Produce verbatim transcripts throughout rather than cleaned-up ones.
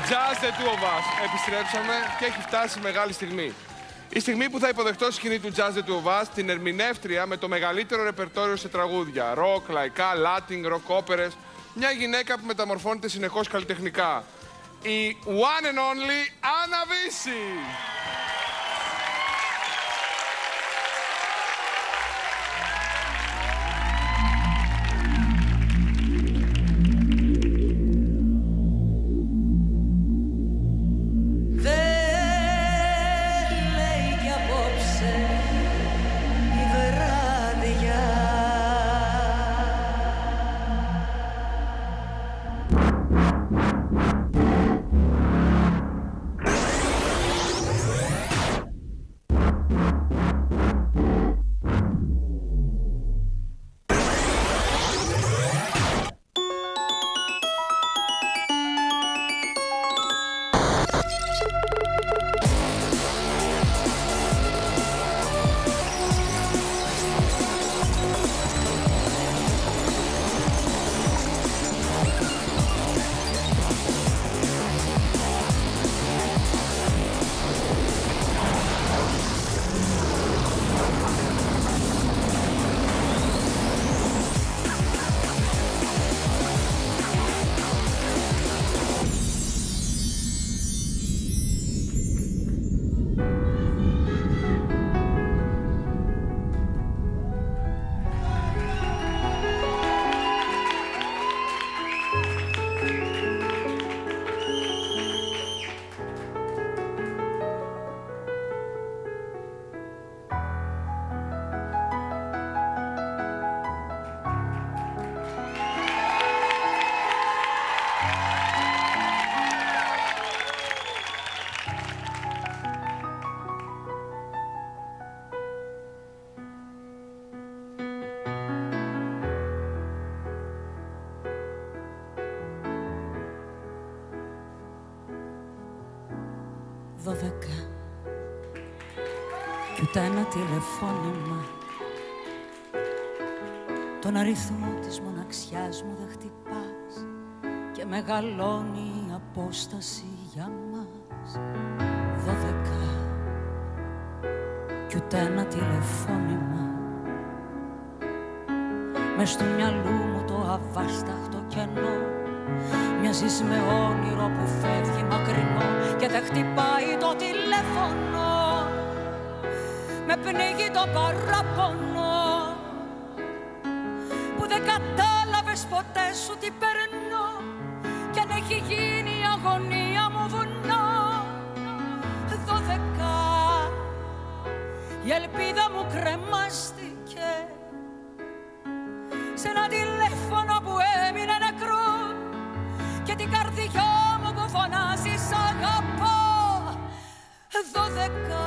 Just the two of us. Επιστρέψαμε και έχει φτάσει μεγάλη στιγμή. Η στιγμή που θα υποδεχτώ σκηνή του Just the two of us την ερμηνεύτρια με το μεγαλύτερο ρεπερτόριο σε τραγούδια. Ροκ, λαϊκά, λάτινγκ, ροκ όπερες. Μια γυναίκα που μεταμορφώνεται συνεχώς καλλιτεχνικά. Η one and only Anna Vissi. Δώδεκα κι ούτε ένα τηλεφώνημα. Τον αριθμό της μοναξιάς μου δεν χτυπάς και μεγαλώνει η απόσταση για μας. Δώδεκα κι ούτε ένα τηλεφώνημα. Μες του μυαλού μου το αβάσταχτο κενό μοιάζεις με όνειρο που φεύγει μακρινό και δεν χτυπάει το τηλέφωνο. Με πνίγει το παράπονο που δεν κατάλαβες ποτέ σου τι περνώ κι αν έχει γίνει η αγωνία μου βουνό. Δώδεκα η ελπίδα μου κρεμάστηκε σε ένα τηλέφωνο που έμεινε νεκρό και την καρδιά μου που φωνάζει σ' αγαπώ. Δώδεκα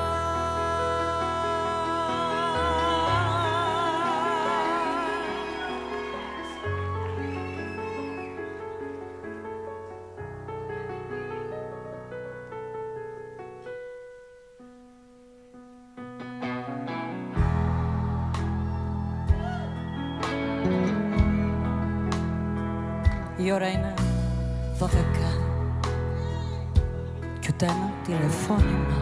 η ώρα είναι δώδεκα κι ούτε ένα τηλεφώνημα.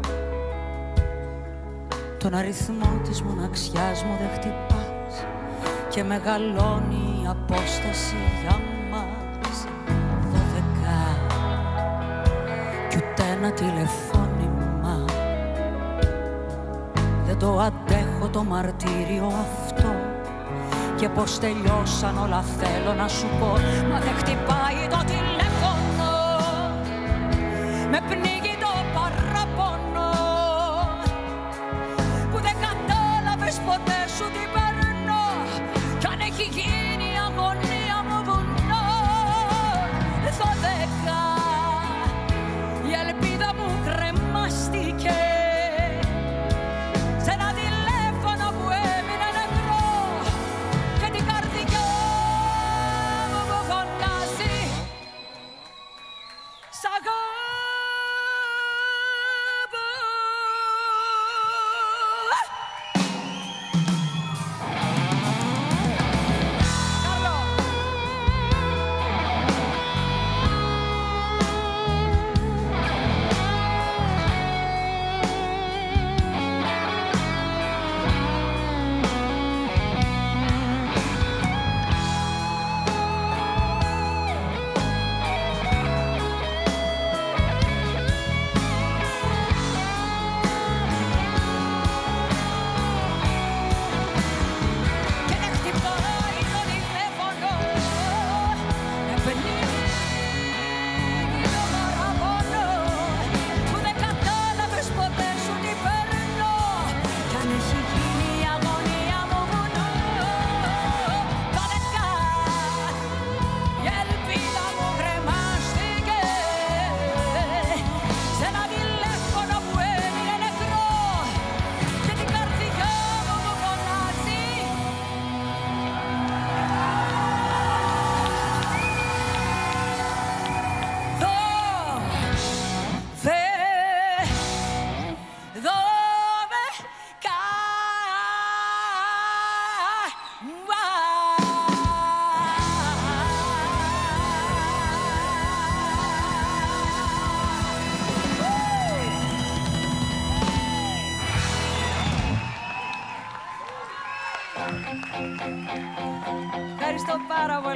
Τον αριθμό της μοναξιάς μου δεν χτυπάς και μεγαλώνει η απόσταση για μας. Δώδεκα κι ούτε ένα τηλεφώνημα. Δεν το αντέχω το μαρτύριο αυτό και πως τελειώσαν όλα θέλω να σου πω. Μα δεν χτυπάει το τηλέφωνο. Με πνίγει το παράπονο που δεν κατάλαβες ποτέ σου τι περνώ κι αν έχει γίνει η αγωνία μου βουνό. Δώδεκα η ελπίδα μου κρεμάστηκε σε ένα τηλέφωνο που έμεινε νεκρό και την καρδιά μου που φωνάζει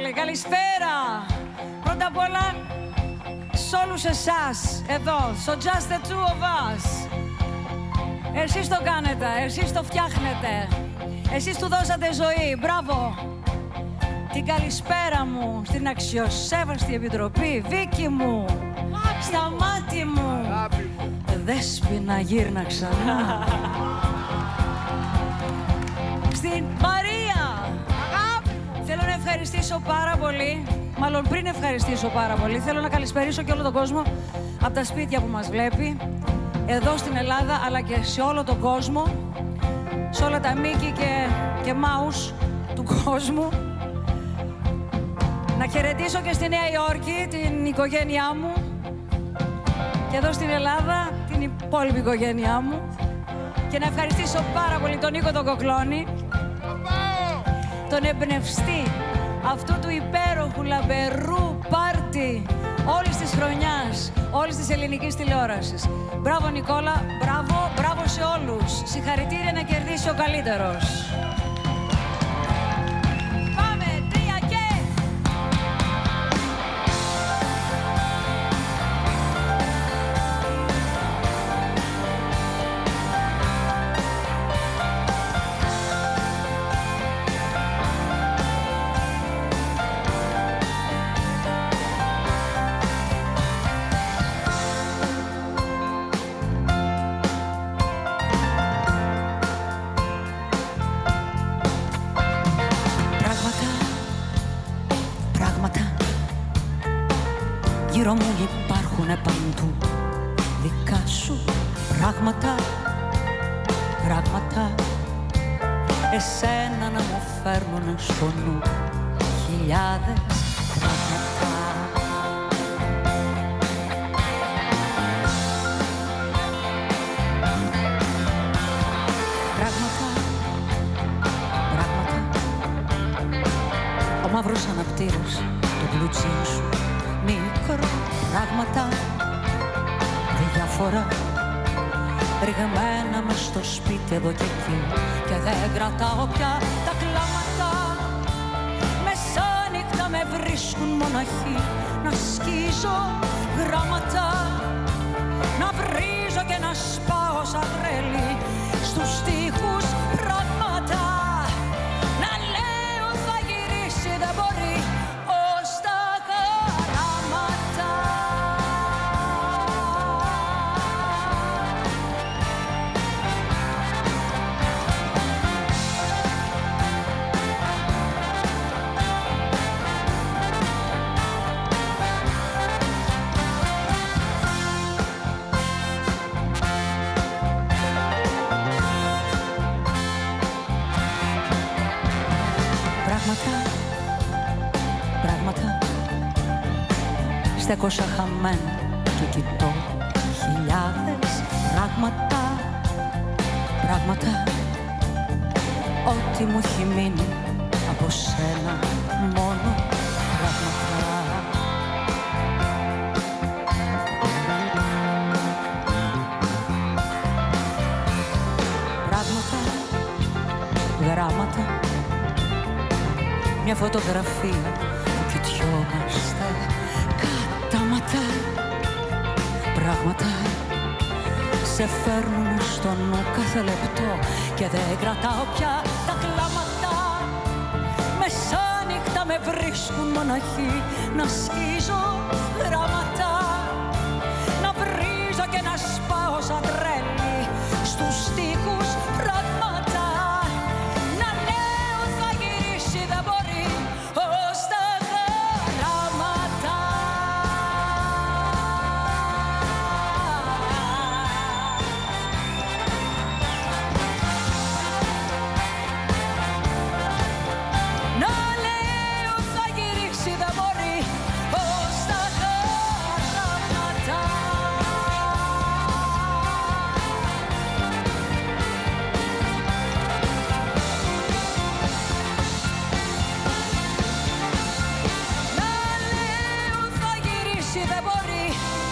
πολύ. Καλησπέρα. Πρώτα απ' όλα, σε όλους εσάς, εδώ, στο Just the Two of Us. Εσείς το κάνετε, εσείς το φτιάχνετε. Εσείς του δώσατε ζωή. Μπράβο. Την καλησπέρα μου στην αξιοσέβαστη επιτροπή. Βίκη μου, στα μάτι μου. Δέσποινα γύρνα ξανά. Στην Μαρία. Θέλω να ευχαριστήσω πάρα πολύ. Μάλλον πριν ευχαριστήσω πάρα πολύ, θέλω να καλησπερίσω και όλο τον κόσμο από τα σπίτια που μας βλέπει, εδώ στην Ελλάδα, αλλά και σε όλο τον κόσμο, σε όλα τα Μίκη και, και Μάους του κόσμου. Να χαιρετήσω και στη Νέα Υόρκη την οικογένειά μου και εδώ στην Ελλάδα την υπόλοιπη οικογένειά μου και να ευχαριστήσω πάρα πολύ τον Νίκο τον Κοκλώνη, τον εμπνευστή αυτού του υπέροχου λαμπερού πάρτι όλης της χρονιάς, όλης της ελληνικής τηλεόρασης. Μπράβο Νικόλα, μπράβο, μπράβο σε όλους. Συγχαρητήρια να κερδίσει ο καλύτερος. Πάμε, τρία και... Γύρω μου υπάρχουνε παντού δικά σου πράγματα, πράγματα εσένα να μου φέρνουνε στο νου χιλιάδες πράγματα. Πράγματα, πράγματα, ο μαύρος αναπτήρας, το μπλουτσίν σου μικρό, πράγματα διάφορα ρηγμένα μες στο σπίτι εδώ και εκεί και δεν κρατάω πια τα κλάματα. Μεσάνυχτα με βρίσκουν μοναχή να σκίζω γράμματα, να βρίζω και να σπάω σαν τρέλη στους στίχους πράγματα. Να λέω θα γυρίσει δεν μπορεί ως τα χαράματα. Πράγματα, πράγματα, στέκω σαν χαμένο και κοιτώ χιλιάδες πράγματα, πράγματα, ό,τι μου έχει μείνει από σένα μόνο πράγματα. Πράγματα, γράμματα, μια φωτογραφία που κοιτιόμαστε κατάματα. Πράγματα σε φέρνουν στο νου κάθε λεπτό και δεν κρατάω πια τα κλάματα. Μεσάνυχτα με βρίσκουν μοναχή να σκίζω γράμματα, να βρίζω και να σπάω σαν τρέλη στους στίχους πράγματα. Να λέω θα γυρίσει δεν μπορεί ως τα χαράματα. Να λέω θα γυρίσει δεν μπορεί ως τα χαράματα. Να λέω θα γυρίσει δεν μπορεί.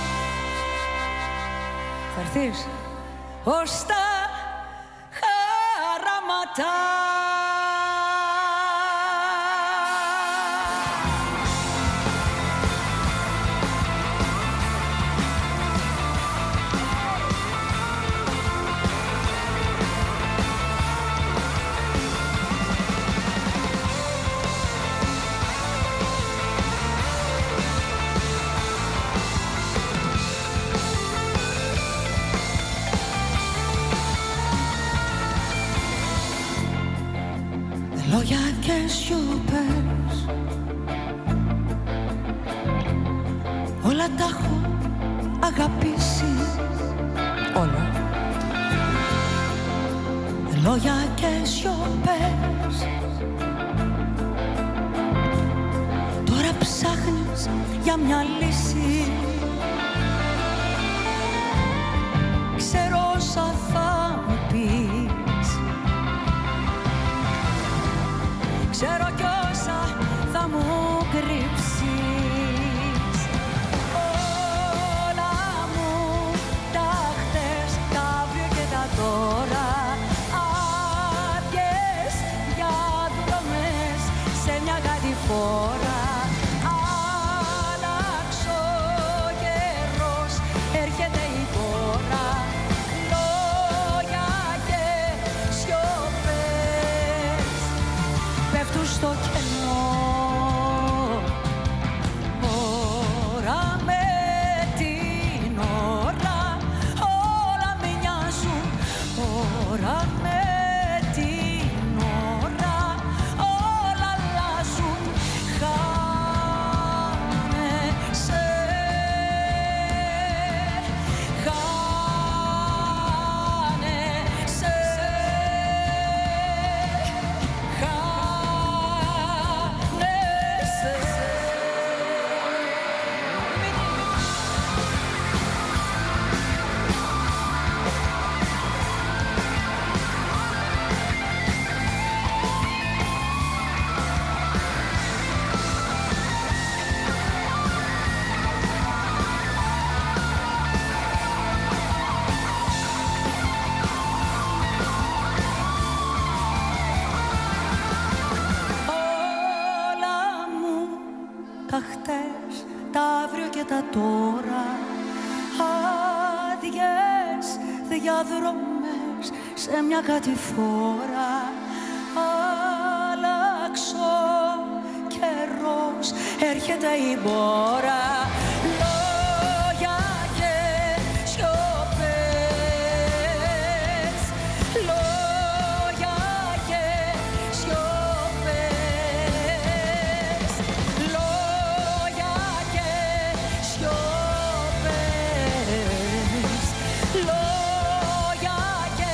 Θα έρθεις ως τα χαράματα. σιωπές, όλα τα έχω αγαπήσει, όλα. Λόγια και σιωπές, τώρα ψάχνεις για μια λύση. Ξέρω όσα θα μου πεις, ξέρω κι όσα θα μου κρύψεις. Όλα μου τα χτες, τα αύριο και τα τώρα, άδειες διαδρομές σε μια κατηφόρα. Άλλαξε ο καιρός, έρχεται η πόρα. Λόγια και σιωπές πέφτουν στο κενό. Ώρα με την ώρα όλα μοιάζουν. Ώρα με την ώρα όλα αλλάζουν. Χάνεσαι, χάνεσαι, όλα μου τα χτες, τα αύριο και τα τώρα, άδειες διαδρομές σε μια κατηφόρα. Άλλαξε ο καιρός, έρχεται η μπόρα. Λόγια και σιωπές, λόγια και σιωπές, λόγια και σιωπές, λόγια και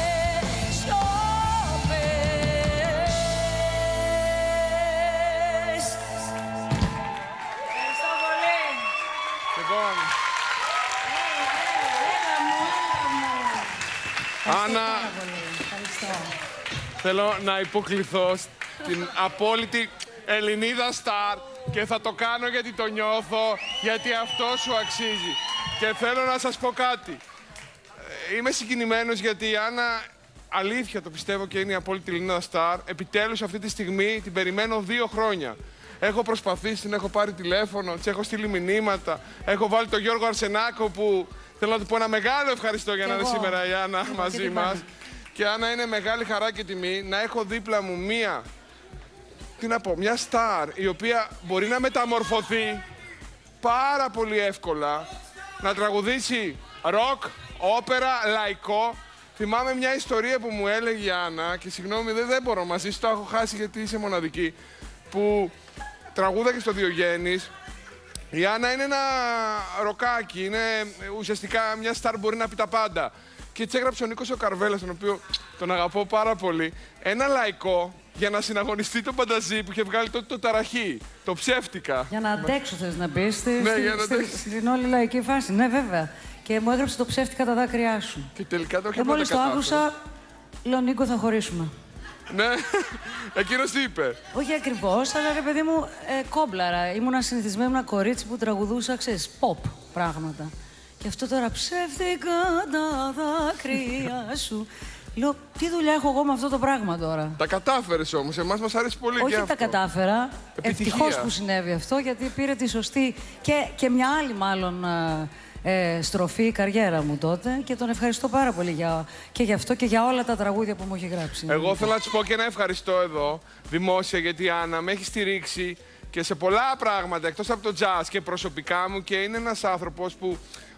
σιωπές. Ευχαριστώ πολύ. Λοιπόν, Έλα μου, έλα μου. Άννα, Ευχαριστώ. θέλω να υποκληθώ στην απόλυτη Ελληνίδα στάρ και θα το κάνω γιατί το νιώθω, γιατί αυτό σου αξίζει. Και θέλω να σας πω κάτι. Ε, Είμαι συγκινημένος γιατί η Άννα, αλήθεια το πιστεύω και είναι η απόλυτη Ελληνίδα στάρ, επιτέλους αυτή τη στιγμή την περιμένω δύο χρόνια. Έχω προσπαθήσει, την έχω πάρει τηλέφωνο, της έχω στείλει μηνύματα, έχω βάλει τον Γιώργο Αρσενάκο που θέλω να του πω ένα μεγάλο ευχαριστώ για να είναι σήμερα η Άννα μαζί μας. Και Άννα, είναι μεγάλη χαρά και τιμή να έχω δίπλα μου μία, τι να πω, μια στάρ η οποία μπορεί να μεταμορφωθεί πάρα πολύ εύκολα, να τραγουδήσει ροκ, όπερα, λαϊκό. Θυμάμαι μια ιστορία που μου έλεγε η Άννα και συγγνώμη δεν, δεν μπορώ μαζί σου, το έχω χάσει γιατί είσαι μοναδική, που τραγούδα και στο Διογέννης. Η Άννα είναι ένα ροκάκι, είναι ουσιαστικά μια στάρ μπορεί να πει τα πάντα. Και έτσι έγραψε ο Νίκος ο Καρβέλας, τον οποίο τον αγαπώ πάρα πολύ, ένα λαϊκό για να συναγωνιστεί τον Πανταζή που είχε βγάλει τότε το Ταραχή, το Ψεύτικα. Για να αντέξω θες να πεις, στη, Ναι, στη, για να στη- αντέξω. στην όλη λαϊκή φάση. Ναι, βέβαια. Και μου έγραψε το Ψεύτικα τα δάκρυά σου. Και τελικά το Και είχε μόλις το πρώτα άκουσα, λέω Νίκο θα χωρίσουμε. Ναι, εκείνος τι είπε. Όχι ακριβώς, αλλά ρε παιδί μου, ε, κόμπλαρα. Ήμουνα συνηθισμένη με ένα κορίτσι που τραγουδούσα, ξέρεις, pop πράγματα. Και αυτό τώρα ψεύτικα τα δάκρυα σου. Λέω, τι δουλειά έχω εγώ με αυτό το πράγμα τώρα. Τα κατάφερες όμως, εμάς μας αρέσει πολύ και Όχι αυτό. τα κατάφερα. Επιτυχία. Ευτυχώς που συνέβη αυτό, γιατί πήρε τη σωστή και, και μια άλλη μάλλον ε, στροφή η καριέρα μου τότε. Και τον ευχαριστώ πάρα πολύ για, και για αυτό και για όλα τα τραγούδια που μου έχει γράψει. Εγώ θέλω να της πω και ένα ευχαριστώ εδώ, δημόσια, γιατί η Άννα με έχει στηρίξει και σε πολλά πράγματα, εκτός από το jazz και προσωπικά μου, και είναι ένας άνθρωπος που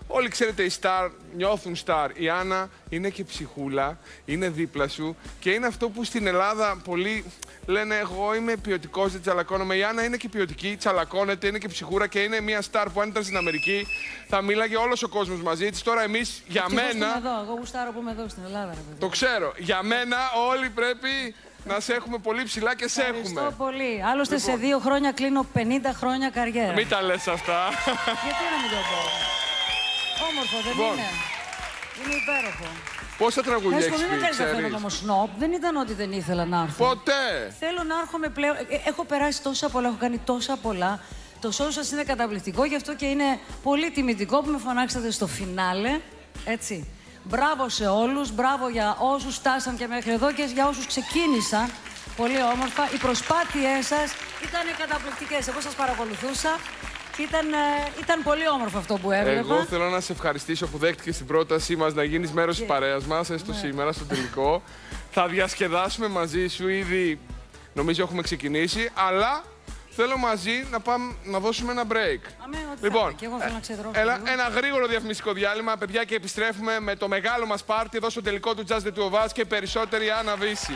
Όλοι ξέρετε, οι στάρ νιώθουν στάρ. Η Άννα είναι και ψυχούλα, είναι δίπλα σου και είναι αυτό που στην Ελλάδα πολλοί λένε εγώ είμαι ποιοτικός, δεν τσαλακώνομαι. Η Άννα είναι και ποιοτική, τσαλακώνεται, είναι και ψυχούρα και είναι μια στάρ που αν ήταν στην Αμερική θα μίλαγε όλος ο κόσμος μαζί της. Τώρα εμείς, για μένα... Εδώ. Εγώ γουστάρω που είμαι εδώ στην Ελλάδα, ρε παιδί. Το ξέρω. Για μένα όλοι πρέπει να σε έχουμε πολύ ψηλά και σε έχουμε. Ευχαριστώ πολύ. Άλλωστε Λοιπόν. σε δύο χρόνια κλείνω πενήντα χρόνια καριέρα. Μην τα λες αυτά. Γιατί να μην το πω. Όμορφο, δεν Λοιπόν. είναι. Είναι υπέροχο. Πόσα τραγούδια έχεις Μην με πει, κάνεις να ξέρεις? φαίνομαι όμως σνόπ. Δεν ήταν ότι δεν ήθελα να έρθω. Ποτέ. Θέλω να έρχομαι πλέον. Ε, έχω περάσει τόσα πολλά, έχω κάνει τόσα πολλά. Το show σας είναι καταπληκτικό, γι' αυτό και είναι πολύ τιμητικό που με φωνάξατε στο φινάλε. Έτσι. Μπράβο σε όλους, μπράβο για όσους φτάσαν και μέχρι εδώ και για όσους ξεκίνησαν. Πολύ όμορφα. Οι προσπάθειές σας ήταν καταπληκτικές. Εγώ σας παρακολουθούσα και ήταν, ε, ήταν πολύ όμορφο αυτό που έβλεπα. Εγώ θέλω να σε ευχαριστήσω που δέχτηκες την πρότασή μας να γίνεις μέρος της παρέας μας, έστω Ναι. σήμερα, στο τελικό. Θα διασκεδάσουμε μαζί σου, ήδη νομίζω έχουμε ξεκινήσει, αλλά θέλω μαζί να πάμε να δώσουμε ένα break. Αμέ, ό,τι Λοιπόν, θέλετε. Και εγώ θέλω να ξεδρώσω έλα, λίγο. ένα γρήγορο διαφημιστικό διάλειμμα, παιδιά, και επιστρέφουμε με το μεγάλο μας πάρτι εδώ στο τελικό του Just the Two of Us και περισσότερη Άννα Βύση.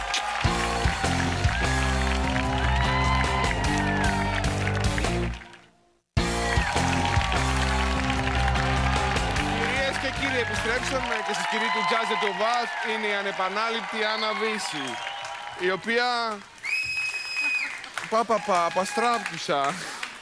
Κυρίες και κύριοι, επιστρέψαμε και στη σκηνή του Just the Two of Us είναι η ανεπανάληπτη Άννα Βύση, η οποία... Πα, πα, πα, παστράπτουσα.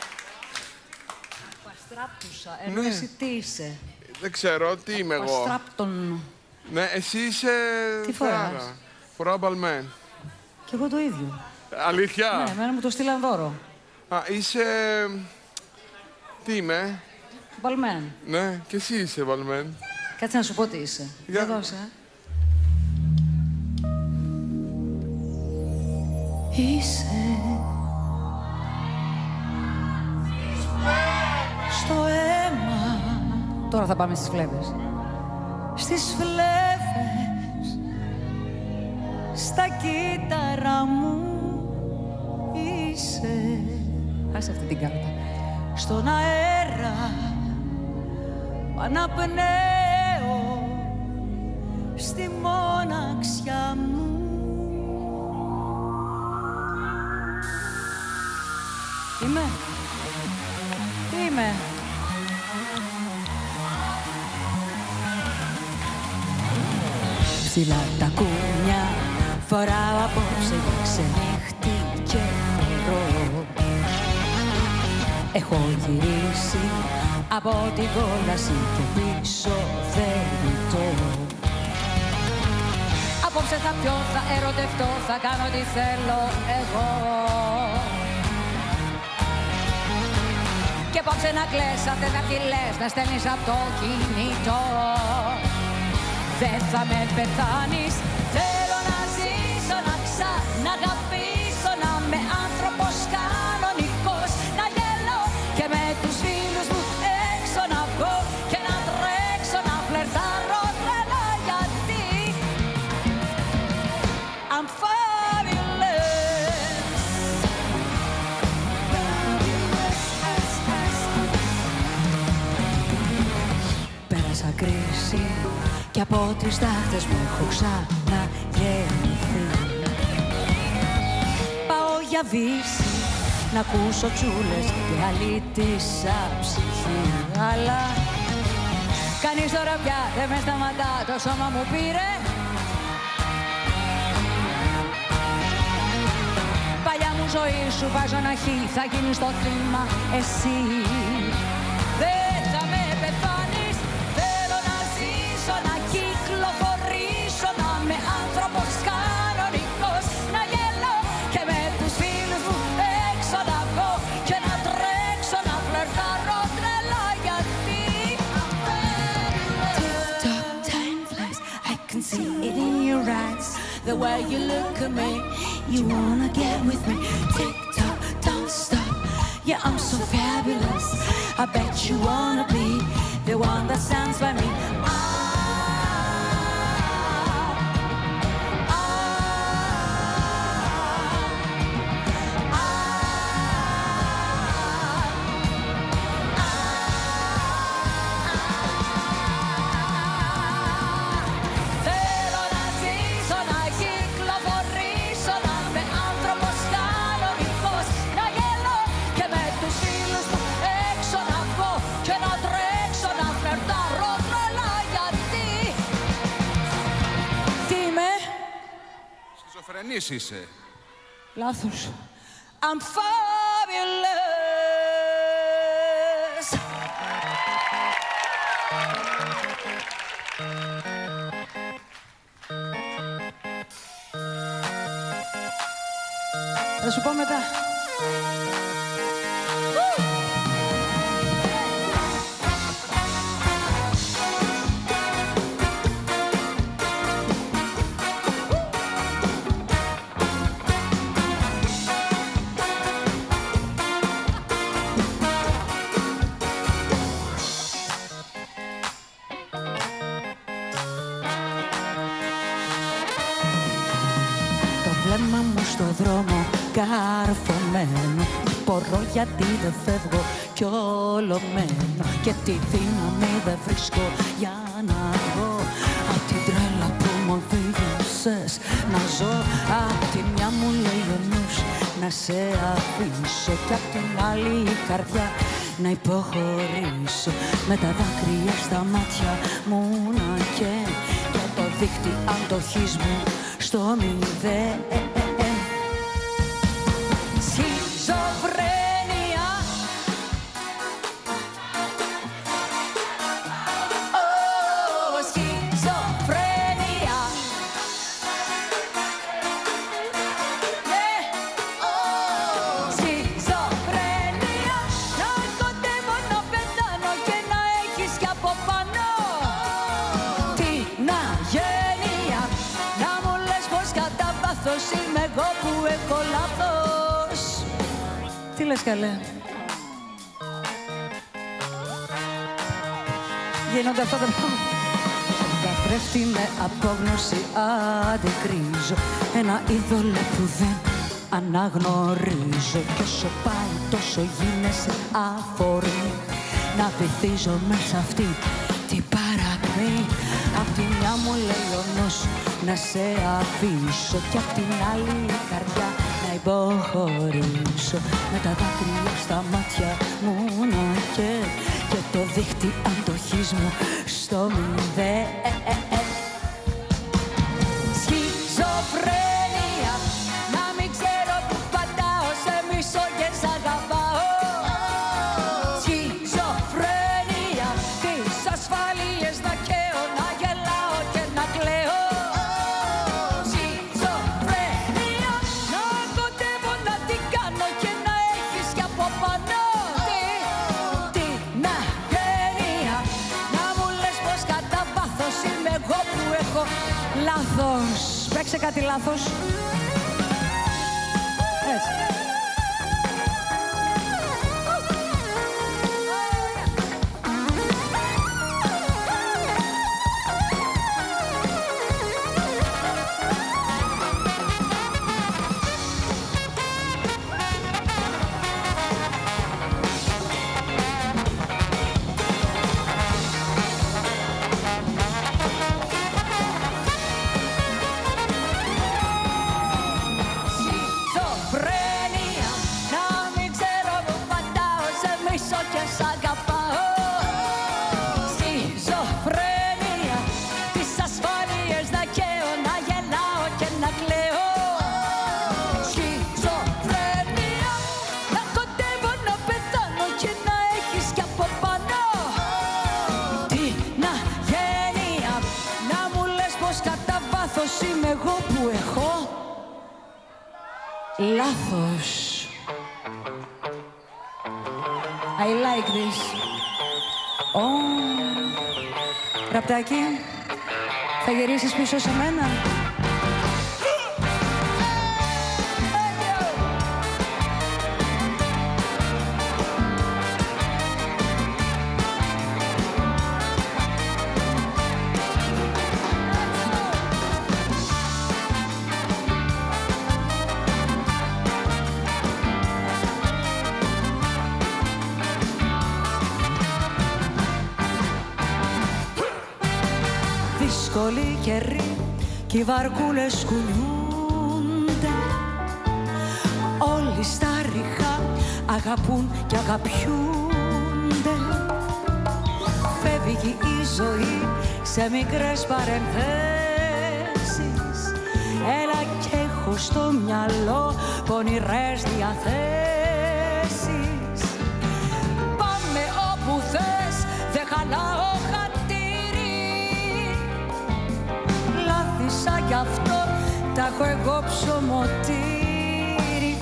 Παστράπτουσα. Ενώ Ναι. εσύ τι είσαι. Δεν ξέρω, τι είμαι εγώ. Παστράπτον. Ναι, εσύ είσαι... Τι φοράς? Θάρα. Φοράω μπαλμέν. Κι εγώ το ίδιο. Αλήθεια. Ναι, εμένα μου το στείλαν δώρο. Α, είσαι... Τι είμαι. Μπαλμέν. Ναι, και εσύ είσαι μπαλμέν. Κάτσε να σου πω τι είσαι. Για- Για δώσε. ε. Είσαι στο αίμα. Τώρα θα πάμε στις φλέβες. Στις φλέβες, στα κύτταρα μου είσαι. Άσε αυτή την κάρτα. Στον αέρα που αναπνέω στη μοναξιά μου. Είμαι. Τι είμαι. Ψηλά τα κούνια φοράω απόψε για ξενύχτη και χορό. Έχω γυρίσει από την κόλαση και πίσω δεν ρωτώ. Απόψε θα πιω, θα ερωτευτώ, θα κάνω τι θέλω εγώ. Και απόψε να κλαις, αν δεν θα κλαις, να στέλνεις από το κινητό. Δεν θα με πεθάνεις, θέλω να ζήσω, να ξαναγαπήσω, να είμαι άνθρωπος κανονικός, να γελώ και με τους φίλους μου έξω να βγω και να τρέξω, να φλερτάρω τρελά γιατί I'm fabulous. Πέρασα κρίση κι από τρεις τάχτες μου έχω ξαναγεννηθεί. Πάω για Βύση να ακούσω τσούλες και αλήτησα ψυχή. Αλλά κανείς τώρα πια δεν με σταματά, το σώμα μου πήρε. Παλιά μου ζωή σου βάζω ένα χ, θα γίνεις το θύμα εσύ. Δεν θα με πεθάνεις, θέλω να ζήσω, να κυκλοφορήσω, να είμαι άνθρωπος κανονικός, να γελώ και με τους φίλους μου έξω να βγω και να τρέξω, να φλερτάρω τρελά γιατί Tick-tock, time flies, I can see it in your eyes. The way you look at me, you wanna get with me. Tick-tock, don't stop, yeah I'm so fabulous. I bet you wanna be the one that stands by me. Ah, ah, ah, ah, ah. ταινίες είσαι. Λάθος. I'm fabulous. Θα σου πω μετά. Βλέμμα μου στο δρόμο καρφωμένο, μπορώ γιατί δεν φεύγω κι όλο μένω και τη δύναμη δεν βρίσκω για να βγω απ' την τρέλα που μου οδήγησες να ζω. Απ' τη μια μου λέει ο νους να σε αφήσω κι απ' την άλλη η καρδιά να υποχωρήσω με τα δάκρυα στα μάτια μου να καίει και το δίχτυ αντοχής μου στο μηδέν. Σχιζοφρένεια. Ω, σχιζοφρένεια. Ναι, ω, σχιζοφρένεια. Να κοντεύω να πεθάνω και να έχεις κι από πάνω την αγένεια. Να μου λες πως κατά βάθος είμαι εγώ που έχω λάθος. Τι λες καλέ? Γίνονται αυτά τα πράγματα. Καθρέφτη με απόγνωση αντικρίζω ένα είδωλο που δεν αναγνωρίζω κι όσο πάει τόσο γίνεσαι αφορμή να βυθίζω μέσα αυτή την παρακμή. Απ' τη μια μου λέει ο νους να σε αφήσω κι απ' την άλλη η καρδιά να υποχωρήσω με τα δάκρυα στα μάτια μου να καίει και το δίχτυ αντοχής μου στο μηδέν. Σχιζοφρένεια. Να μην ξέρω που πατάω, σε μισώ και σ' αγαπάω. Σχιζοφρένεια. Τις ασφάλειες να καίω, να γελάω και να κλαίω. Σχιζοφρένεια. Να κοντεύω να την κάνω και να έχεις κι από πάνω την αγένεια. Να μου λες πως κατά βάθος είμαι εγώ που έχω λάθος. Παίξε κάτι λάθος. Έτσι. Σχιζοφρένεια. Να μην ξέρω που πατάω, σε μισώ και σ' αγαπάω. Σχιζοφρένεια. Τις ασφάλειες να καίω, να γελάω και να κλαίω. Σχιζοφρένεια. Να κοντεύω να πεθάνω και να έχεις κι από πάνω την αγένεια. Να μου λες πως κατά βάθος είμαι εγώ που έχω λάθος. I like this. Oh. Ραπτάκι, θα γυρίσεις πίσω σε μένα? Δύσκολη καιρή κι οι βαρκούλες κουνιούνται. Όλοι στα ριχά αγαπούν κι αγαπιούνται. Φεύγει η ζωή σε μικρές παρενθέσεις. Έλα κι έχω στο μυαλό πονηρές διαθέσεις. Πάμε όπου θες, δεν χαλάω χατήρι. Λάθησα κι αυτό, τα έχω εγώ ψωμοτήρι.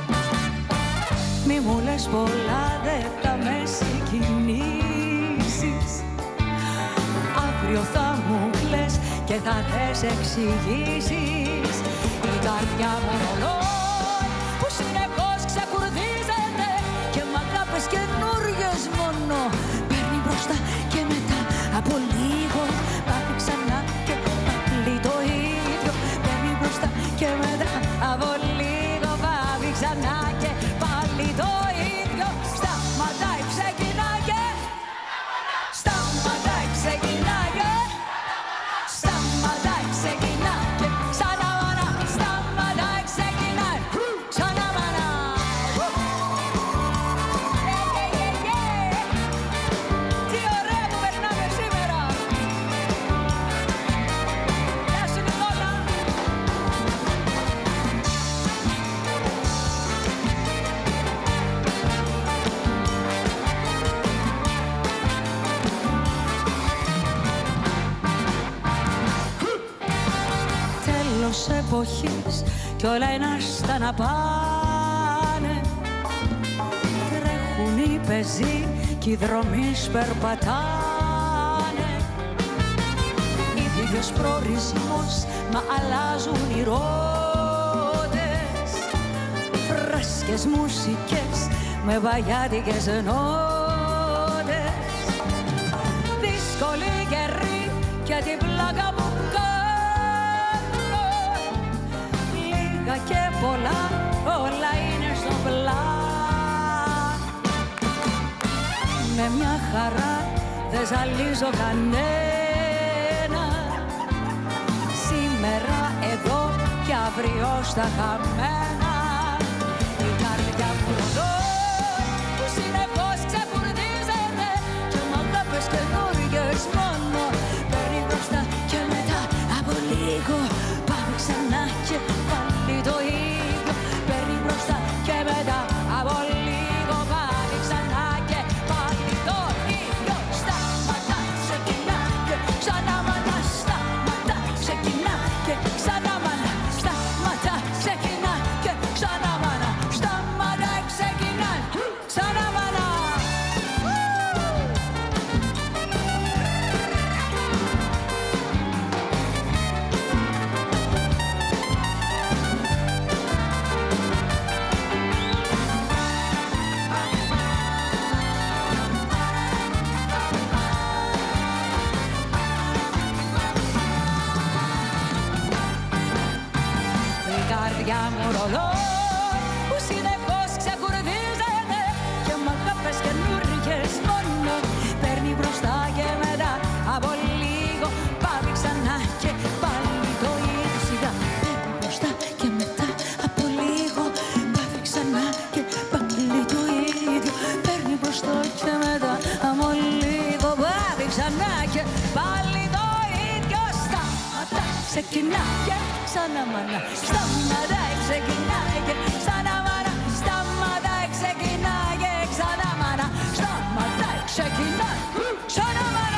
Μη μου λες πολλά, δεν θα με συγκινήσεις. Αύριο θα μου κλαις και θα θες εξηγήσεις. Η καρδιά μου ρολόι που συνεχώς ξεκουρδίζεται και μ' αγάπες καινούριες μόνο παίρνει μπροστά και μετά από λίγο πάθει ξανά και πάλι το ίδιο. Παίρνει μπροστά και μετά από λίγο πάθει ξανά και πάλι το ίδιο. Σταματάει, ξεκινάει και σταματάει, ξεκινάει και σταματάει, ξεκινάει και ξαναμάνα. Σταματάει, ξεκινάει, ξαναμάνα. Τι ωραία που περνάμε σήμερα. Γεια σου Νικόλα. Τέλος εποχής κι όλα είναι άστα να πάνε. Τρέχουν οι πεζοί κι οι δρομείς περπατάνε. Ίδιος προορισμός μα αλλάζουν οι ρόδες. Φρέσκες μουσικές με βαγιάτικες νότες. Δύσκολη καιρή και την πλάκα μου κάνω. Λίγα και πολλά, όλα είναι στο πλάν. Με μια χαρά δεν ζαλίζω κανένα. Σήμερα εδώ και αύριο στα χαμένα. Η καρδιά μου ρολόι που συνεχώς ξεκουρδίζεται και μ' αγάπες καινούριες μόνο παίρνει μπροστά και μετά από λίγο πάμε ξανά και πάλι το ίδιο. Παίρνει μπροστά και μετά από λίγο πάλι ξανά και πάλι το ίδιο. Σταματά, ξεκινά και ξαναμάνα. Σταματά, ξεκινά και ξαναμάνα. Σταματά, ξεκινά και ξαναμάνα. Σταματά, ξεκινά, ξαναμάνα. Η καρδιά μου ρολόι που συνεχώς ξεκουρδίζεται και μ' αγάπες καινούργιες μόνο παίρνει μπροστά και μετά από λίγο πάλι ξανά και πάλι το ίδιο. Σιγά παίρνει μπροστά και μετά από λίγο πάλι ξανά και πάλι το ίδιο. Παίρνει μπροστά και μετά από λίγο πάλι ξανά και πάλι το ίδιο. Σταματά, ξεκινάει και ξαναμάνα. Σταματάει, ξεκινάει και ξαναμάνα. Σταματάει, ξεκινάει και ξαναμάνα. Σταματάει, ξεκινάει, ξαναμάνα.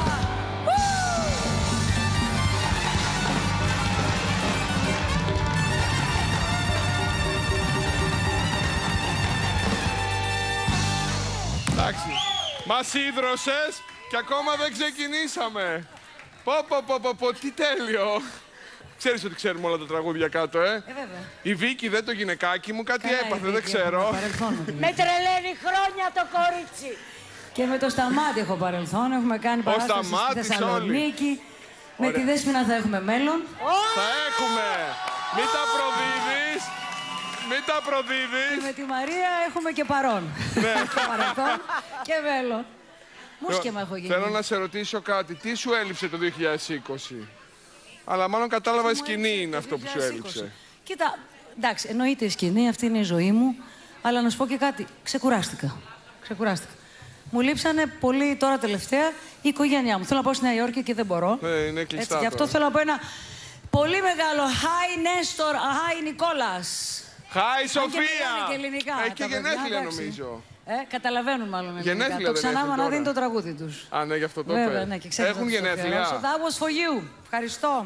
Εντάξει, μας ίδρωσες και ακόμα δεν ξεκινήσαμε. Πω, πω, πω, πω, πω, τι τέλειο. Ξέρεις ότι ξέρουμε όλα τα τραγούδια κάτω, ε. Ε, βέβαια. Η Βίκη, δεν το γυναικάκι μου, κάτι Καλά, η έπαθε, Βίκη, δεν ξέρω. έχω παρελθόν με τη Βίκη. Με τρελαίνει χρόνια το κορίτσι. Και με το Σταμάτη έχω παρελθόν. Έχουμε κάνει παράσταση στη Σταμάτης Θεσσαλονίκη. Με τη Δέσποινα θα έχουμε μέλλον. Θα έχουμε. Μην τα προδίδεις. Μην τα Και προδίδεις. με τη Μαρία έχουμε και παρόν. Ναι. Παρελθόν και μέλλον. Μουσκεμα έχω γίνει. Θέλω να σε ρωτήσω κάτι. Τι σου έλειψε το δύο χιλιάδες είκοσι? Αλλά μάλλον κατάλαβα η σκηνή είναι αυτό που σου έλειψε. Κοίτα, εντάξει, εννοείται η σκηνή, αυτή είναι η ζωή μου. Αλλά να σου πω και κάτι, ξεκουράστηκα. Ξεκουράστηκα. Μου λείψανε πολύ τώρα τελευταία η οικογένειά μου. Θέλω να πάω στη Νέα Υόρκη και δεν μπορώ. Ναι, είναι κλειστά Έτσι, γι' αυτό τώρα. θέλω να πω ένα Πολύ μεγάλο. Hi Νέστορ, hi Νικόλας. Hi Σοφία. Και ελληνικά, έχει και γενέθλια νομίζω. Ε, καταλαβαίνουν μάλλον ελληνικά. Γενέθλια Το δεν ξανά έχουν να δίνει τώρα. το τραγούδι τους. Α, ναι, γι' αυτό το Βέβαια, πες. ναι, και ξέρετε Έχουν το γενέθλια. So that was for you. Ευχαριστώ.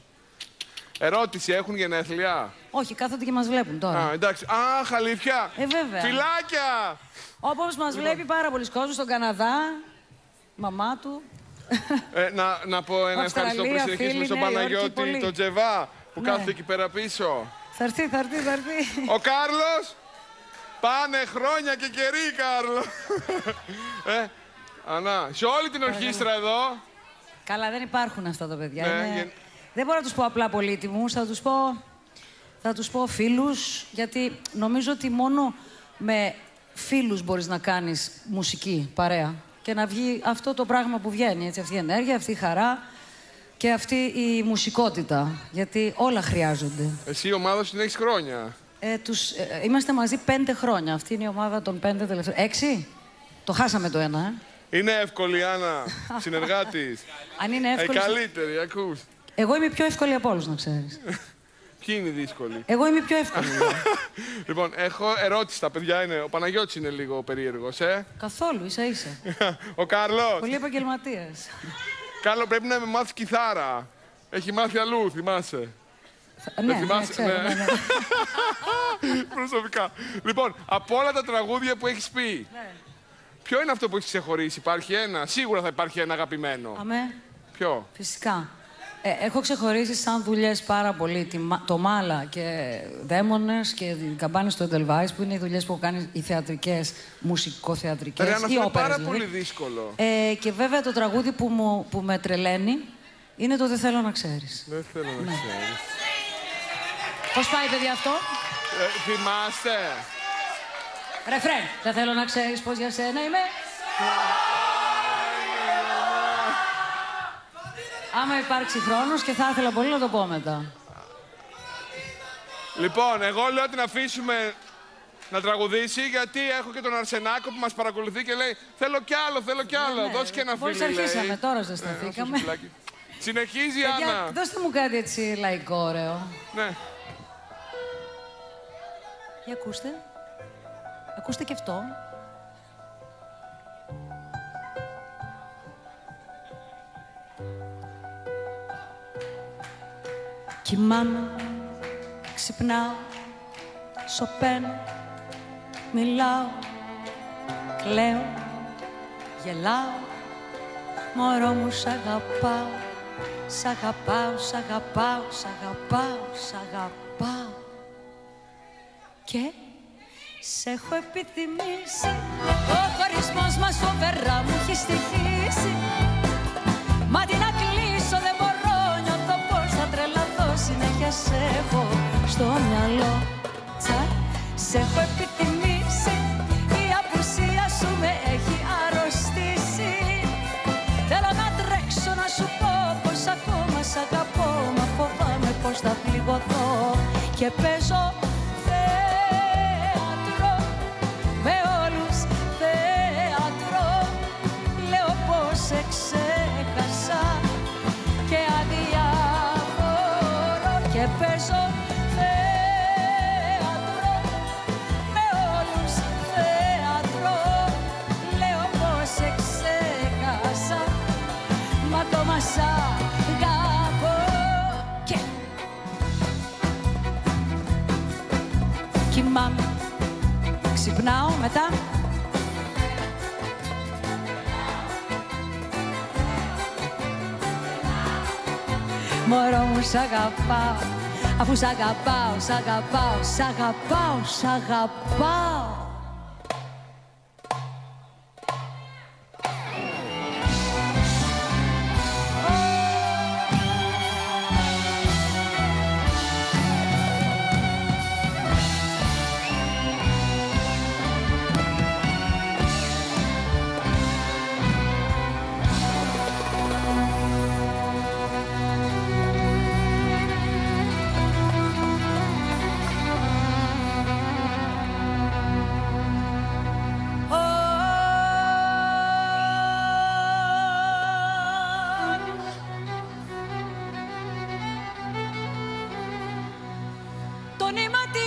Ερώτηση, έχουν γενέθλια? Όχι, κάθονται και μας βλέπουν τώρα. Α, εντάξει. Αχ, αλήθεια. Ε, βέβαια. Φιλάκια. Όπως μας βλέπει πάρα πολλοί κόσμος στον Καναδά, μαμά του. Ε, να, να πω ένα ευχαριστώ πριν συνεχίσουμε φίλοι, στον Νέα Υόρκη, Παναγιώτη, πολύ. τον Τζεβά, που Ναι. κάθεται εκεί πέρα πίσω. Θα έρθει, θα έρθει, θα έρθει. Ο Κάρλος. Πάνε χρόνια και καιροί, Κάρλο. ε, Ανά, σε όλη την ορχήστρα εδώ. Καλά, δεν υπάρχουν αυτά τα παιδιά. Ναι, Είναι... γεν- Δεν μπορώ να τους πω απλά πολύτιμους, θα τους πω, θα τους πω φίλους, γιατί νομίζω ότι μόνο με φίλους μπορείς να κάνεις μουσική, παρέα. Και να βγει αυτό το πράγμα που βγαίνει, έτσι, αυτή η ενέργεια, αυτή η χαρά και αυτή η μουσικότητα. Γιατί όλα χρειάζονται. Εσύ η ομάδα σου την έχεις χρόνια. Ε, τους, ε, είμαστε μαζί πέντε χρόνια. Αυτή είναι η ομάδα των πέντε τελευταίων. Έξι? Το χάσαμε το ένα, ε. Είναι εύκολη, Άννα, συνεργάτης. Αν είναι Ε, εύκολο. καλύτερη, ακούς. Εγώ είμαι η πιο εύκολη από όλους, να ξέρεις. Ποιοι είναι οι δύσκολοι? Εγώ είμαι η πιο εύκολη. Λοιπόν, έχω ερώτηση. Τα παιδιά είναι. Ο Παναγιώτης είναι λίγο περίεργος, ε. Καθόλου, ίσα ίσα. Ο Κάρλος. Πολύ επαγγελματίας. Κάρλο, πρέπει να με μάθει κιθάρα. Έχει μάθει αλλού, θυμάσαι. Ναι, ναι, θυμάσαι, ξέρω, ναι. ναι, ναι. Προσωπικά. Λοιπόν, από όλα τα τραγούδια που έχεις πει, Ναι. ποιο είναι αυτό που έχεις ξεχωρίσει? Υπάρχει ένα? Σίγουρα θα υπάρχει ένα αγαπημένο. Αμέ, Ποιο? φυσικά. Ε, έχω ξεχωρίσει σαν δουλειές πάρα πολύ τη Μα- το Μάλα και Δαίμονες και οι καμπάνες του Edelweiss, που είναι οι δουλειές που έχω κάνει οι θεατρικές, μουσικοθεατρικές Ρε, ή αυτό είναι όπερες, πάρα δηλαδή. πολύ δύσκολο. Ε, και βέβαια το τραγούδι που, μου, που με τρελαίνει είναι το «Δεν θέλω να ξέρεις». Δεν θέλω να ξέρεις. Πώς πάει, παιδιά, αυτό? Ε, θυμάστε. Ρεφρέν. Δεν θέλω να ξέρεις πως για σένα είμαι. Άμα υπάρξει χρόνος και θα ήθελα πολύ να το πω μετά. Λοιπόν, εγώ λέω την αφήσουμε να τραγουδήσει, γιατί έχω και τον Αρσενάκο που μας παρακολουθεί και λέει θέλω κι άλλο, θέλω κι άλλο. ναι, Δώσε και ένα μόλις φίλι, λέει. αρχίσαμε, τώρα Ναι, ζεσταθήκαμε. δώσε σου φυλάκι. Συνεχίζει η Παιδιά, Άννα. δώστε μου κάτι έτσι λαϊκό, ωραίο. Ναι. Για ακούστε. Ακούστε και αυτό. Κοιμάμαι, ξυπνάω, σωπαίνω, μιλάω, κλαίω, γελάω. Μωρό μου σ' αγαπάω, σ' αγαπάω, σ' αγαπάω, σ' αγαπάω, σ' αγαπάω. Και σ' έχω επιθυμήσει, ο χωρισμός μας φοβερά μου έχει στοιχήσει. Μα τι να κλείσω δεν μπορώ, νιώθω πως θα τρελαθώ. Συνέχεια σ' έχω στο μυαλό, τσακ, σ' έχω επιθυμήσει. Η απουσία σου με έχει αρρωστήσει. Θέλω να τρέξω να σου πω πως ακόμα σ' αγαπώ. Μα φοβάμαι πως θα πληγωθώ και παίζω θέατρο με όλους θέατρο. Λέω πως σε ξέχασα και αδιάφορο και παίζω θέατρο με όλους θέατρο. Λέω πως σε ξέχασα, μα το μας αγαπώ. Και κοιμάμαι, ξυπνάω μετά. Μωρό μου σ' αγαπάω, αφού σ' αγαπάω, σ' αγαπάω, σ' αγαπάω, σ' αγαπάω.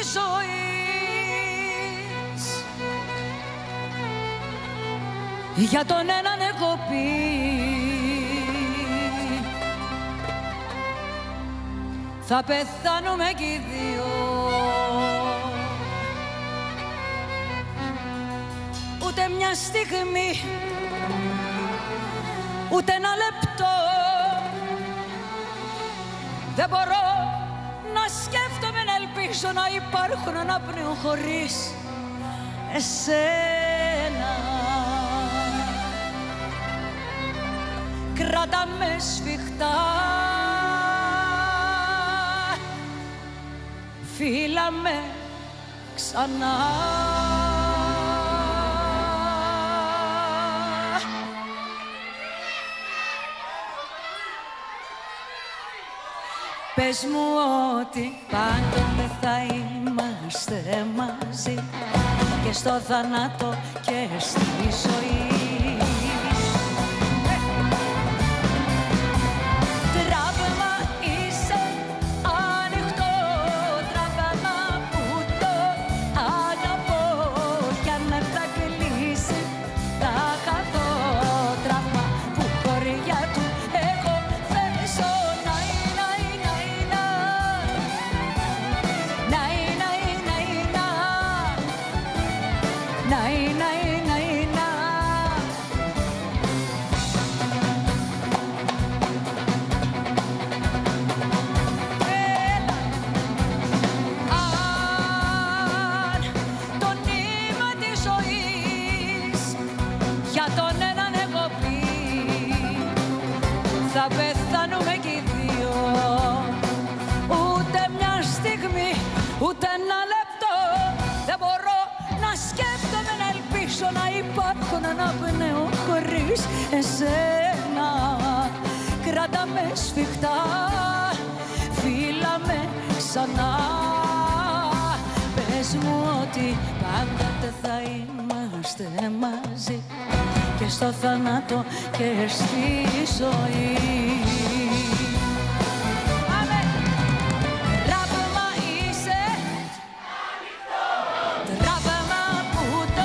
ζωής. Για τον έναν έχω πει θα πεθάνουμε κι οι δύο. Ούτε μια στιγμή, ούτε ένα λεπτό δεν μπορώ να σκέφτομαι, να ελπίζω να υπάρχω, να αναπνέω χωρίς εσένα. Κράτα με σφιχτά, φίλα με ξανά. Πες μου ότι πάντοτε θα είμαστε μαζί και στο θάνατο και στη ζωή. Τραύμα είσαι ανοιχτό, τραύμα που το αγαπώ κι αν με θα κλείσει θα χαθώ. Τραύμα που χωριά του έχω θέσω. Θα πεθάνουμε κι οι δύο. Ούτε μια στιγμή, ούτε ένα λεπτό δεν μπορώ να σκέφτομαι, να ελπίσω, να υπάρχω, να αναπνέω χωρίς εσένα. Κράτα με σφιχτά, φίλα με ξανά. Πες μου ότι πάντοτε θα είμαστε μαζί και στο θάνατο και στη ζωή. Πάμε! Τραύμα είσαι ανοιχτό, τραύμα που το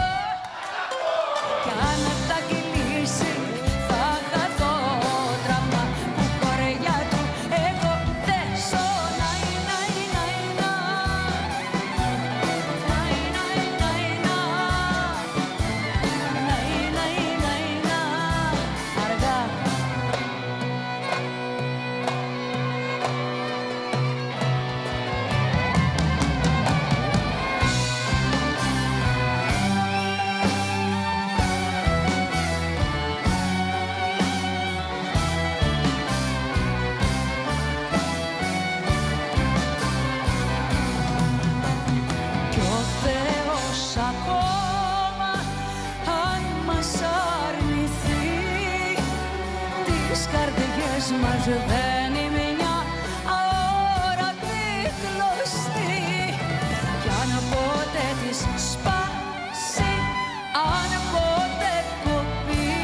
κι αν τα κυλήσει θα χαθώ. Τραύμα που χωριά του έχω θέσω. Ναϊ, ναϊ, ναϊ, μας δένει μια αόρατη κλωστή κι αν ποτέ της σπάσει, αν ποτέ κοπεί,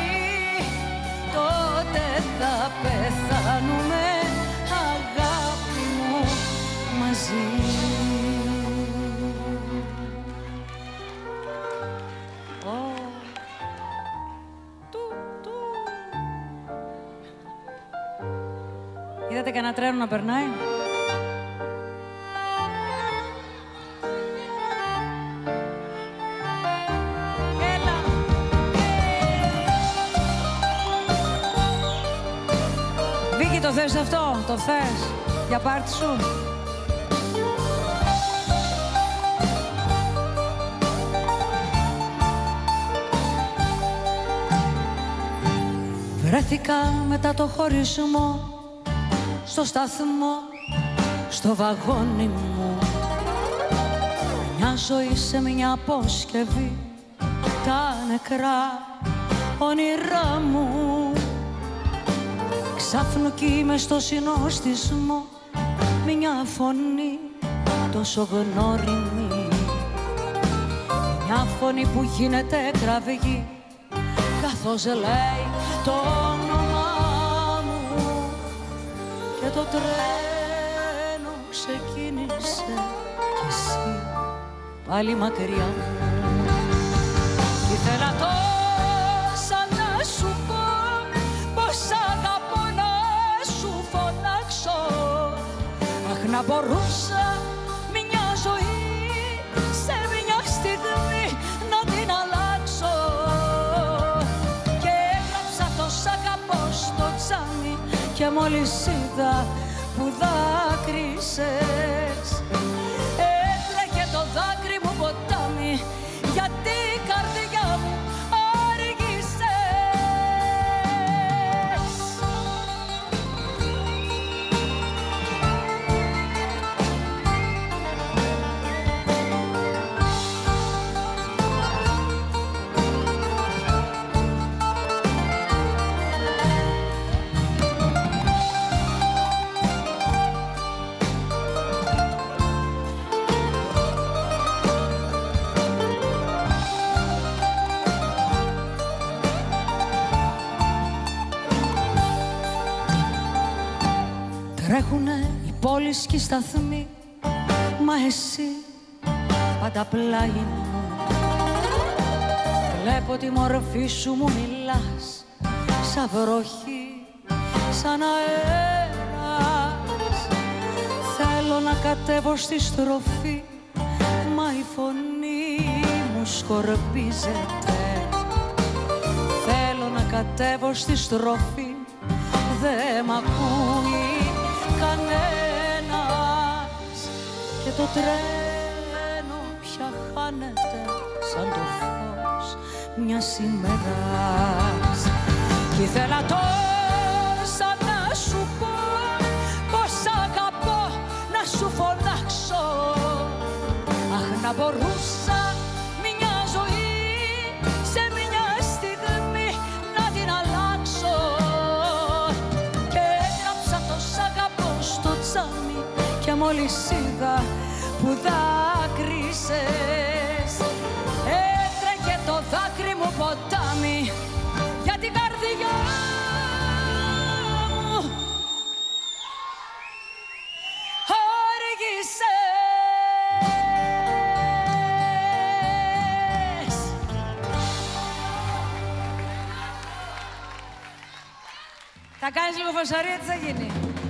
τότε θα πεθάνουμε αγάπη μου μαζί. Είδατε κανένα τρένο να περνάει? Έλα! Βίκυ, το θες αυτό? Το θες? Για πάρτι σου? Βρέθηκα μετά το χωρισμό στο σταθμό, στο βαγόνι μου. Μια ζωή σε μια αποσκευή, τα νεκρά όνειρά μου. Ξάφνου κι μες στο συνοστισμό μια φωνή τόσο γνώριμη, μια φωνή που γίνεται κραυγή καθώς λέει το όνομά μου. Και το τρένο ξεκίνησε και εσύ πάλι μακριά μου. Κι ήθελα τόσα να σου πω, πως αγαπώ να σου φωνάξω. Αχ, να μπορούσα μια ζωή σε μια στιγμή να την αλλάξω. Και έγραψα το σ' αγαπώ στο τζάμι και μόλις είδα που δάκρυσες, έτρεχε το δάκρυ μου ποτάμι, γιατί η καρδιά μου άργησες. Τρέχουνε οι πόλεις και οι σταθμοί, μα εσύ πάντα πλάι μου. Βλέπω τη μορφή σου, μου μιλάς σαν βροχή, σαν αέρας. Θέλω να κατέβω στη στροφή, μα η φωνή μου σκορπίζεται. Θέλω να κατέβω στη στροφή, δε μ' ακούει κανένας. Και το τρένο πια χάνεται σαν το φως μιας ημέρας. Κι ήθελα τόσα να σου πω, πως αγαπώ να σου φωνάξω. Αχ, να μπορούσα μια ζωή σε μια στιγμή να την αλλάξω. Και έγραψα το σ' αγαπώ στο τζάμι και μόλις είδα που δάκρυσες, έτρεχε το δάκρυ μου ποτάμι, για την καρδιά μου άργησες. Θα κάνεις λίγο φασαρία, τι θα γίνει?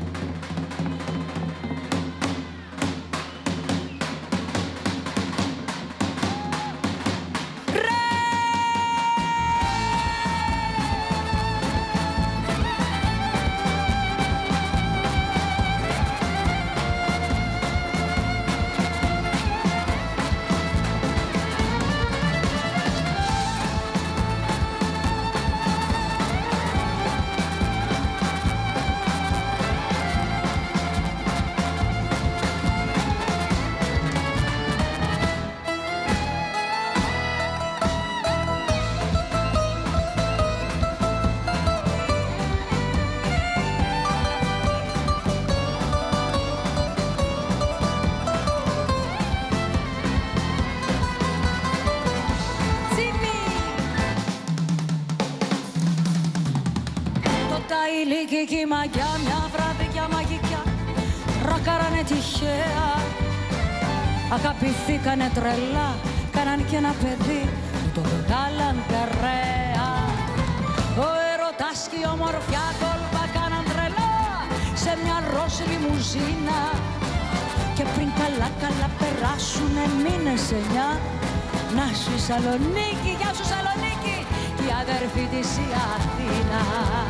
Ηλίκη η μαγιά, μια βραδιά μαγικιά, ρακάρανε τυχαία. Αγαπηθήκανε τρελά, κάναν κι ένα παιδί που το βγάλαν περαία. Ο έρωτας και η ομορφιά κόλπα κάναν τρελά σε μια ροζ λιμουζίνα. Και πριν καλά καλά περάσουνε μήνες εννιά, να σου η Σαλονίκη, γεια σου Σαλονίκη, η αδερφή της η Αθήνα.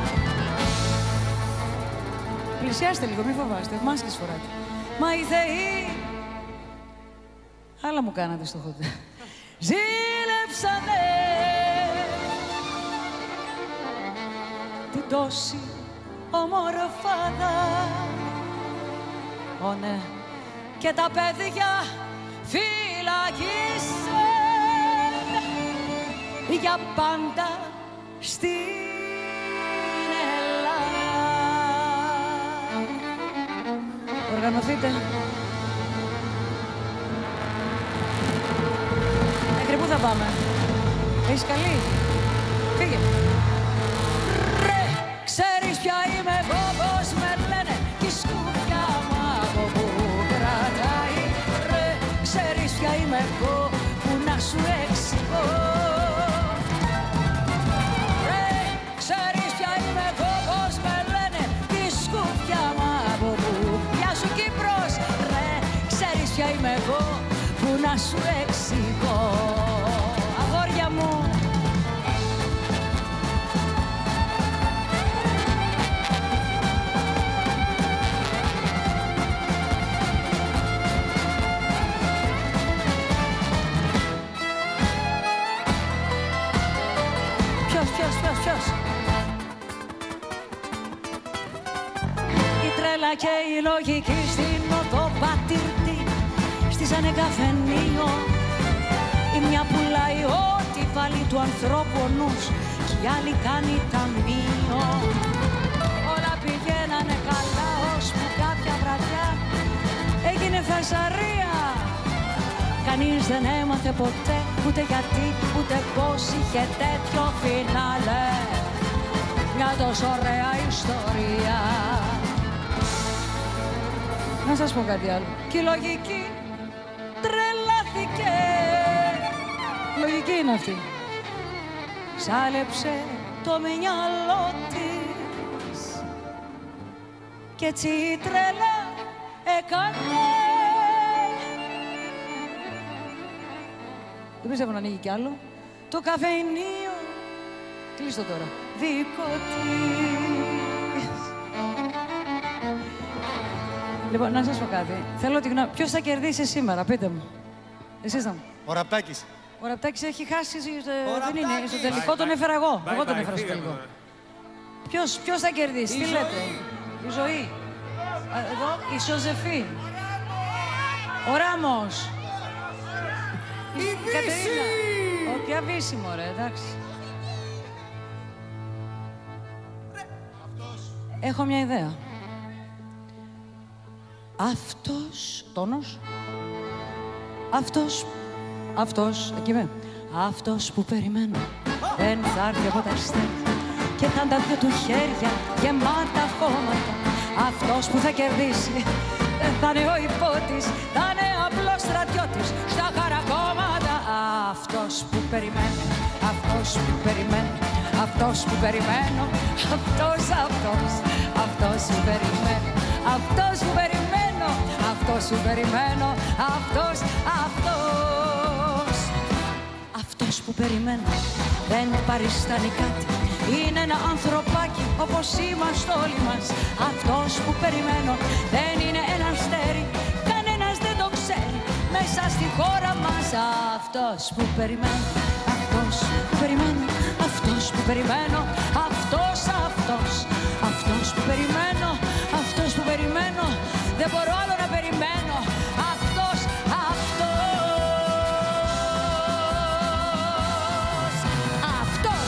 Πλησιάστε λίγο, μη φοβάστε, μάσκες φοράτε. Μα οι θεοί, άλλα μου κάνατε στο χοντέ, ζήλεψανε την τόση ομορφάδα. Ω ναι, και τα παιδιά φυλακίσε για πάντα στην Οργανωθείτε. Μέχρι πού θα πάμε? Έχεις καλή? Φύγε. Ρε, ξέρεις ποια είμαι εγώ, πώς με λένε, κι η σκούφια μου από πού κρατάει. Ρε, να σου εξηγώ. Αγόρια μου. Ποιος, ποιος, ποιος, ποιος. Η τρέλα και η λογική στην οδό πατήρτη στήσανε καφενείο. Η μια πουλάει ό,τι βάλει του ανθρώπου ο νους κι η άλλη κάνει ταμείο. Όλα πηγαίνανε καλά ώσπου κάποια βραδιά έγινε φασαρία. Κανείς δεν έμαθε ποτέ ούτε γιατί ούτε πώς είχε τέτοιο φινάλε. Μια τόσο ωραία ιστορία. Να σας πω κάτι άλλο. Και η λογική τρελάθηκε. Λογική είναι αυτή. Σάλεψε το μυαλό της κι έτσι η τρέλα έκανε. Δεν πιστεύω να ανοίγει κι άλλο. Το καφενείο. Κλείστο τώρα. Δικό της. Λοιπόν, να σας πω κάτι. Θέλω τη γνώμη. Ποιος θα κερδίσει σήμερα, πείτε μου. Εσείς θα μου. Ο Ραπτάκης. Ο Ραπτάκης έχει χάσει. Δεν είναι. Στο τελικό τον έφερα εγώ. Εγώ τον έφερα στο τελικό. Ποιος, ποιος θα κερδίσει, τι λέτε. Η ζωή. Εδώ, η Σοζεφή. Ο Ράμος. Η Κατερίνα. Ο ποια Βύση, μωρέ, εντάξει. Έχω μια ιδέα. Αυτός, τόνος. Αυτός, αυτός, εκεί με. Αυτός που περιμένω δεν θα έρθει από τα αστέρια και θα τα δυο του χέρια γεμάτα χώματα. Αυτός που θα κερδίσει δεν θα είναι ο υπότης, θα είναι απλός στρατιώτης στα χαρακόμματα. Αυτός που περιμένω, αυτός που περιμένω, αυτός που περιμένω, αυτός, αυτός, αυτός που περιμένω, αυτός που περιμένω, αυτός που περιμένω, αυτός, αυτός. Αυτός που περιμένω δεν παριστάνει κάτι, είναι ένα ανθρωπάκι όπως είμαστε όλοι μας. Αυτός που περιμένω δεν είναι ένα αστέρι, κανένας δεν το ξέρει μέσα στη χώρα μας. Αυτός που περιμένω, αυτός που περιμένω, αυτός που περιμένω, αυτός, αυτός, αυτός που περιμένω, αυτός που περιμένω, δεν μπορώ άλλο να περιμένω. Αυτός, αυτός, αυτός.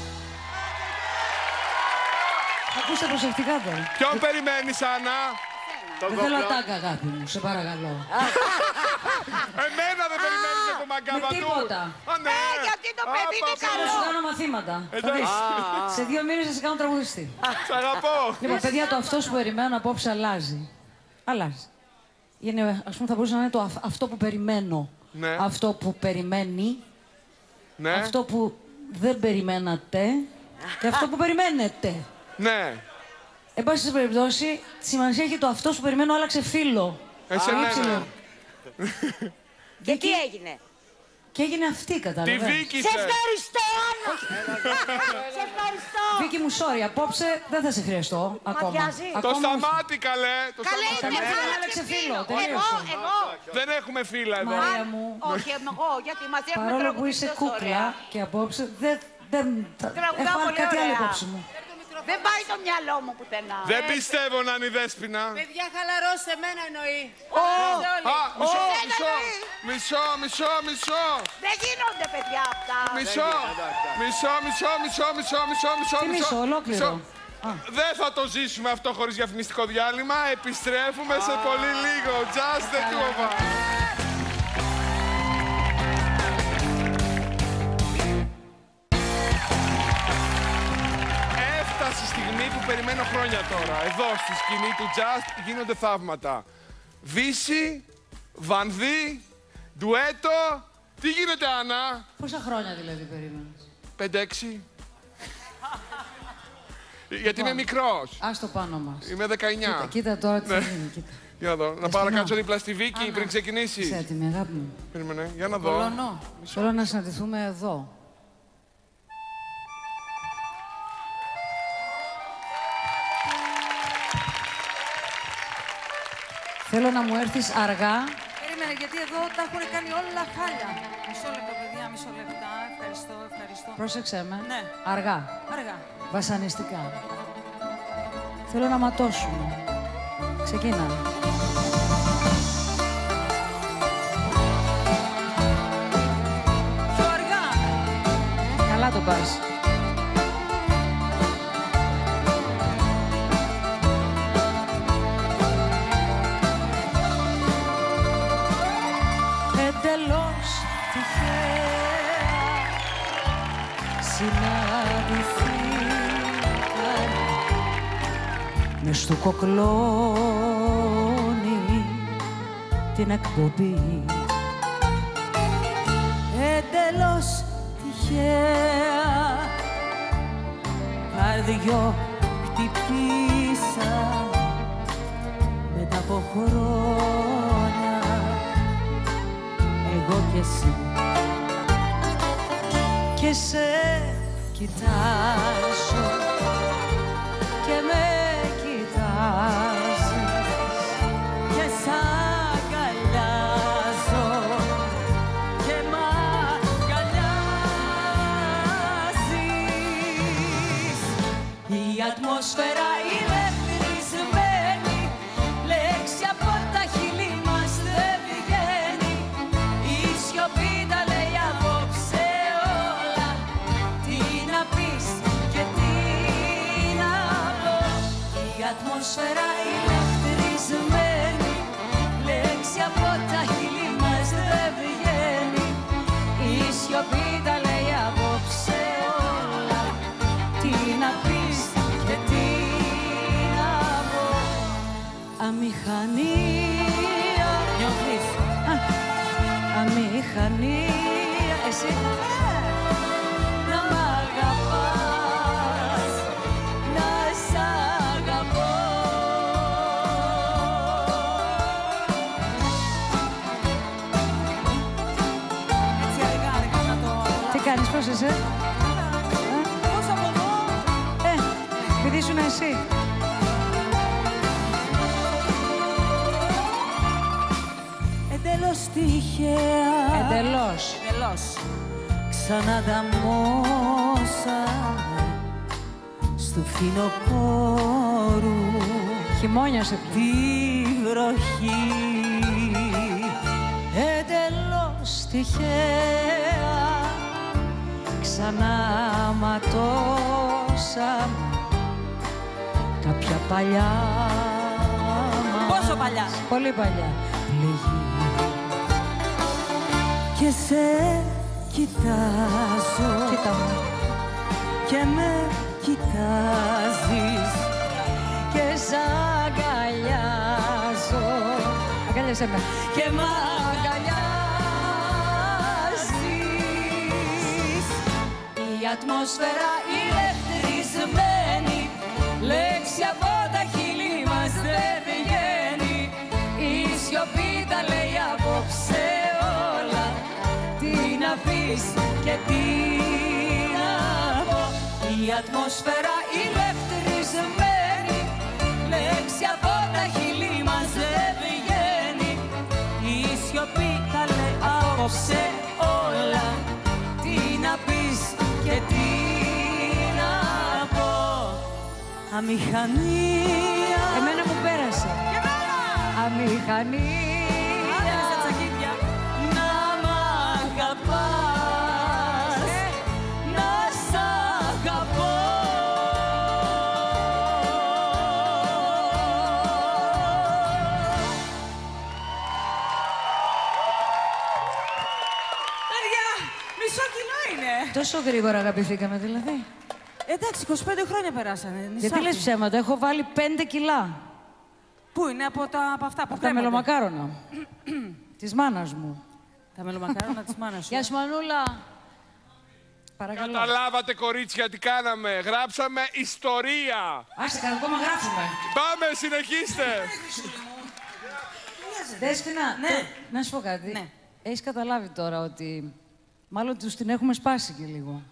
Ακούστε προσεκτικά τώρα. Ποιον περιμένεις, Άννα? Δεν θέλω ατάκα, αγάπη μου, σε παρακαλώ. Εμένα δεν περιμένεις με το μαγκάβα Με του. τίποτα. Α, ναι. Ε, γιατί το παιδί είναι Θα καλό. σου κάνω μαθήματα. Θα Εντάξει. δεις. Σε δύο μήνες θα σε κάνω τραγουδιστή. Σ' αγαπώ. Λοιπόν, παιδιά, το αυτός που περιμένω απόψε αλλάζει. Αλλάζει. Είναι, ας πούμε, θα μπορούσε να είναι το αυ- αυτό που περιμένω. Ναι. Αυτό που περιμένει. Ναι. Αυτό που δεν περιμένατε. Και αυτό που περιμένετε. Ναι. Εν πάση περιπτώσει, τη σημασία έχει το αυτός που περιμένω άλλαξε φίλο. Εσένα. Ήψιλο. Και τι έγινε? Και έγινε αυτή, Τη κατάλαβες. Βίκη Σε θες. ευχαριστώ, Άννα. Σε ευχαριστώ. Βίκη μου, sorry, απόψε δεν θα σε χρειαστώ ακόμα. βιάζει. Το Ακόμα όχι. σταμάτη, καλέ. Το Καλέ, σταμάτη. είναι Σταμάτη, άλλαξε άλλαξε φίλο, φίλο. Εγώ, τελείωσε. εγώ. Δεν έχουμε φύλλα εδώ. Μαρία μου, Όχι, εγώ, γιατί μαζί έχουμε παρόλο που τραγουδίσει είσαι τόσο κούκλα ωραία. και απόψε δεν. δεν Τραγουδάω έχω πολύ κάτι άλλο ωραία. υπόψη μου. Δεν πάει το μυαλό μου πουθενά. Δεν πιστεύω να είναι η Δέσποινα. Παιδιά, χαλαρώστε, εμένα εννοεί. Α, μισό, Ω, μισό, εννοεί. μισό, μισό, μισό, Δεν γίνονται, παιδιά, αυτά. μισό, μισό, μισό, μισό, μισό, μισό, μισό, Τι μισό, ολόκληρο. Δεν θα το ζήσουμε αυτό χωρίς διαφημιστικό διάλειμμα. Επιστρέφουμε σε πολύ λίγο. Just the two of us. Έφτασε η στιγμή που περιμένω χρόνια τώρα. Εδώ στη σκηνή του Just γίνονται θαύματα. Βύση, Βανδύ, ντουέτο. Τι γίνεται, Άννα? Πόσα χρόνια δηλαδή περίμενες? Πέντε-έξι. Γιατί είμαι μικρός. Ας το πάνω μας. Είμαι δεκαεννιά. Κοίτα, κοίτα τώρα τι θα Ναι. γίνει, κοίτα. Για να δω. Να πάω να κάτσω δίπλα στη Βίκη πριν ξεκινήσει. Είσαι έτοιμη, αγάπη μου. Περίμενε, για να δω. Πολωνό. Θέλω να συναντηθούμε εδώ. Θέλω να μου έρθεις αργά. Περίμενε, γιατί εδώ τα έχουν κάνει όλα χάλια. Μισό λεπτό, παιδιά, μισό λεπτά. Ευχαριστώ, ευχαριστώ. Πρόσεξέ με. Ναι. Αργά. Αργά. Βασανιστικά. Θέλω να ματώσουμε. Ξεκίνα. Πιο αργά. Καλά το πας. Εντελώς τυχαία συναντηθήκαν μες στο κοκλώνει την εκπομπή. εντελώς τυχαία καρδιό χτυπήσα μετά από χρόνια εγώ και εσύ και σε κοιτάζω και με κοιτάζεις και σ' αγκαλιάζω και μ' αγκαλιάζεις. Η ατμόσφαιρα είναι φυρισμένη, λέξη από τα χείλη μας δεν βγαίνει. Η σιωπή τα λέει απόψε όλα, τι να πεις και τι να πω. Η ατμόσφαιρα είναι φυρισμένη, λέξη από τα χείλη μας δεν βγαίνει. Η σιωπή τα λέει απόψε όλα, τι να πεις και τι να πω. Αμηχανία. Νιώθεις. Α, αμηχανία. Εσύ. Να μ' αγαπάς, να σ' αγαπώ. Έτσι αργά, αργά να το... Τι κάνεις, πώς είσαι? Πώς από εδώ. Ε, επειδή ήσουν εσύ. Εντελώς τυχαία. Εντελώς. Εντελώς. Ξανανταμώσαμε στο φθινοπόρου Χειμώνιασε πια. τη βροχή. Εντελώς τυχαία ξανά ματώσαμε κάποια παλιά μας. Πόσο παλιά? Πολύ παλιά. Πληγή. Και σε κοιτάζω Κοίτα μου. και με κοιτάζεις και σ' αγκαλιάζω Αγκάλιασέ με. και μ' αγκαλιάζεις. Η ατμόσφαιρα είναι ευτρισμένη, λέξη από τα χείλη μας δεν βγαίνει. Η σιωπή τα λέει απόψε όλα, τι να πεις και τι να πω. Η ατμόσφαιρα είναι ευτρισμένη, λέξη από τα χείλη μας δεν βγαίνει. Η σιωπή τα λέει απόψε όλα, τι να πεις και τι να πω. Αμηχανία. Εμένα μου πέρασε. Και εμένα. Αμηχανία. Άντε στα τσακίδια. Να μ' αγαπάς, να σ' αγαπώ. Παιδιά, μισό κιλό είναι. Τόσο γρήγορα αγαπηθήκαμε δηλαδή. Εντάξει, είκοσι πέντε χρόνια περάσανε. Γιατί νησάκι. λες ψέματα, έχω βάλει πέντε κιλά. Πού είναι, από, τα, από αυτά που Από τα κρέμονται. μελομακάρονα. Της μάνας μου. Τα μελομακάρονα της μάνας σου. Γεια σου, Μανούλα. Παρακαλώ. Καταλάβατε, κορίτσια, τι κάναμε. Γράψαμε ιστορία. Άσε, καλά, ακόμα γράφουμε. Πάμε, συνεχίστε. Δέσποινα, ναι. Να σου πω κάτι. Ναι. Έχεις καταλάβει τώρα ότι μάλλον τους την έχουμε σπάσει και λίγο.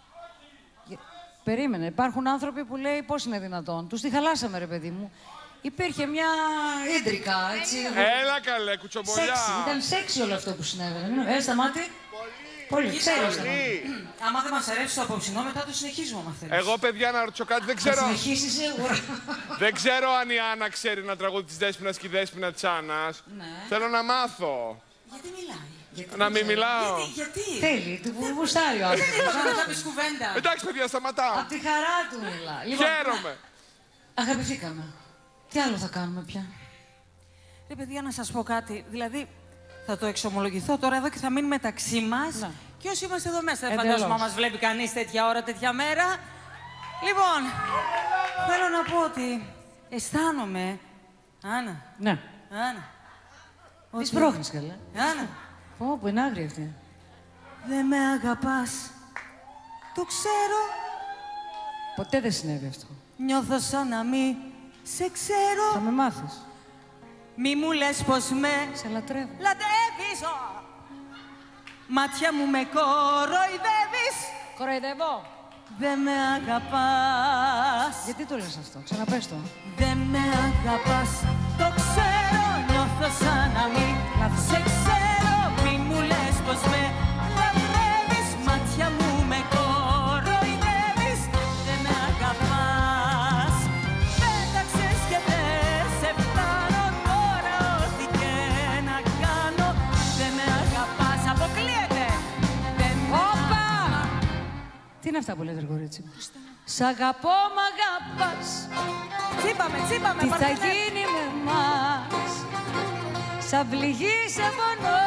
Περίμενε. Υπάρχουν άνθρωποι που λέει πώς είναι δυνατόν. Τους τη χαλάσαμε, ρε παιδί μου. Υπήρχε μια ίντρικα, έτσι. Έλα καλέ, κουτσομπολιά. Σεξι. Ήταν σεξι όλο αυτό που συνέβαινε. Ε, σταμάτη. Πολύ. Πολύ. Ξέρεις. Άμα δεν μας αρέσει το απόψινό, μετά το συνεχίζουμε, άμα θέλεις. Εγώ, παιδιά, να ρωτήσω κάτι, δεν ξέρω. Θα συνεχίσει σίγουρα. Δεν ξέρω αν η Άννα ξέρει να τραγούδι της Δέσποινας και η Δέσποινα της Άννας. Ναι. Θέλω να μάθω. Γιατί μιλάει. Γιατί να μην μιλάω. Γιατί, γιατί. Θέλει, του γουστάρει ο άνθρωπος. Δεν θα πεις κουβέντα. Εντάξει, παιδιά, σταματάω. Απ' τη χαρά του μιλά. Λοιπόν, χαίρομαι. Αγαπηθήκαμε. Τι άλλο θα κάνουμε πια. Ρε παιδιά, να σας πω κάτι. Δηλαδή, θα το εξομολογηθώ τώρα εδώ και θα μείνει μεταξύ μας. Ναι. Και όσοι είμαστε εδώ μέσα, δεν φαντάζομαι μας βλέπει κανείς τέτοια ώρα, τέτοια μέρα. Λοιπόν, θέλω να πω ότι αισθάνομαι. Άννα. Ναι. Άννα. Τι σπρώχνεις, καλά. Άννα. Πω, που είναι άγρια αυτή. Δεν με αγαπάς. Το ξέρω. Ποτέ δεν συνέβη αυτό. Νιώθω σαν να μη σε ξέρω. Θα με μάθεις. Μη μου λες πως με σε λατρεύω. Λατρεύεις. Μάτια μου με κοροϊδεύεις. Κοροϊδεύω. Δεν με αγαπάς. Γιατί το λες αυτό, ξαναπες το. Δεν με αγαπάς. Το ξέρω. Νιώθω σαν να μην σε ξέρω. Μη μου λες πως με λατρεύεις. Μάτια μου με κοροϊδεύεις. Δεν με αγαπάς. Πέταξες και δεν σε φτάνω. Τώρα ό,τι και να κάνω. Δεν με αγαπάς. Αποκλείεται. Δεν με αγαπάς. Τι είναι αυτά που λέτε, κορίτσι. Σ' αγαπώ, μ' αγαπάς. Τσίπαμε, τσίπαμε. Τι θα γίνει με μας. Σαν πληγή σε πονώ.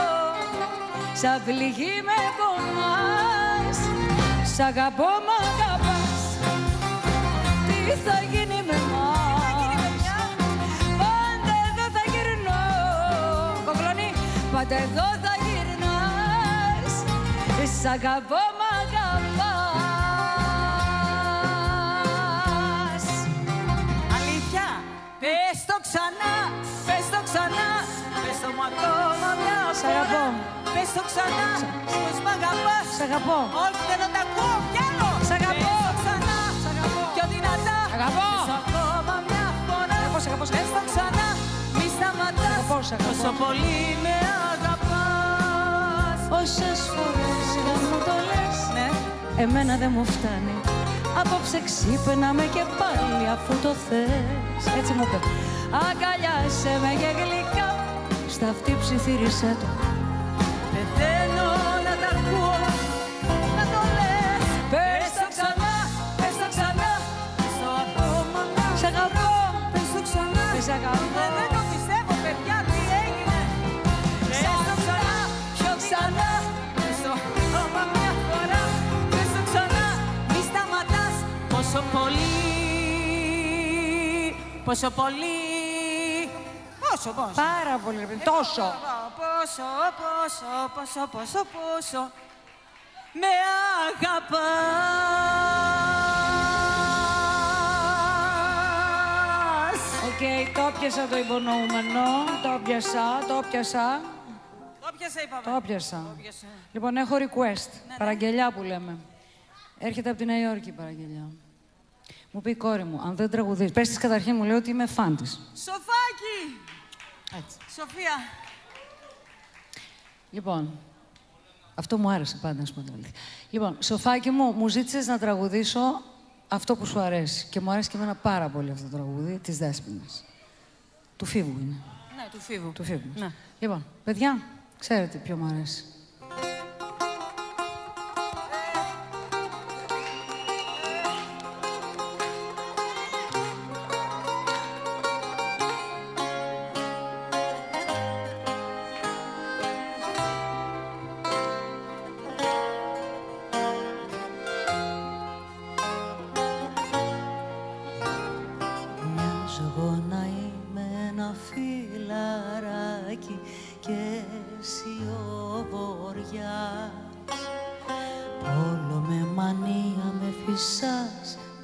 Σαν πληγή με πονάς. Σ' αγαπώ, μ' αγαπάς. Τι θα γίνει με μας. Πάντα εδώ θα γυρνώ. Κοκλώνει. Πάντα εδώ θα γυρνάς. Σ' αγαπώ, μ' αγαπάς. Αλήθεια. Πες το ξανά. Πες το ξανά. Πες το μου ακόμα μια φορά. Σ' αγαπώ. Πες το ξανά. Πως μ' αγαπάς. Σ' αγαπώ. Όχι, δεν τα ακούω. Κι άλλο. Σ' αγαπώ. Πες το ξανά. Σ' αγαπώ. Πιο δυνατά. Σ' αγαπώ. Πες το ακόμα μια φορά. Σ' αγαπώ, σ' αγαπώ. Πες το ξανά. Μη σταματάς. Σ' αγαπώ, σ' αγαπώ. Πόσο πολύ με αγαπάς. Όσες φορές δεν μου το λες, Ναι. εμένα δεν μου φτάνει. Απόψε ξύπναμε και πάλι αφού το θες. Έτσι μου είπε. Αγκαλιάσέ με και γλυκά. Στα αυτή ψιθύρισε το. Πεθαίνω να τα ακούω. Να το λες. Πες το ξανά. Πες το ξανά. Πες το ακόμα μια Σ' αγαπώ. Πες το ξανά. Σ' αγαπώ. Ε, Δεν το πιστεύω, παιδιά, τι έγινε. Πες το ξανά. Πιο ξανά. Πες το ακόμα μια φορά. Πες το ξανά. Μη σταματάς. Πόσο πολύ. Πόσο πολύ. Πόσο, πόσο. Πάρα πολύ, ρε παιδί. Τόσο. Πόσο, πόσο, πόσο, πόσο, πόσο. Με αγαπάς. Οκ, το πιάσα το υπονοούμενο. Το πιάσα, το πιάσα. Το πιάσα, είπαμε. Το πιάσα. Το πιάσα. Λοιπόν, έχω request. ναι. Παραγγελιά που λέμε. Έρχεται από τη Νέα Υόρκη η παραγγελιά. Μου πει η κόρη μου, αν δεν τραγουδείς, πες της καταρχήν μου λέει ότι είμαι φαν της. Σοφάκι! Έτσι. Σοφία. Λοιπόν, αυτό μου άρεσε πάντα, να σου πω την αλήθεια. Λοιπόν, Σοφάκι μου, μου ζήτησες να τραγουδήσω αυτό που σου αρέσει. Και μου αρέσει και εμένα πάρα πολύ αυτό το τραγούδι της Δέσποινας. Του Φίβου είναι. Ναι, του Φίβου. Του Φίβου. Ναι. Λοιπόν, παιδιά, ξέρετε ποιο μου αρέσει. και εσύ ο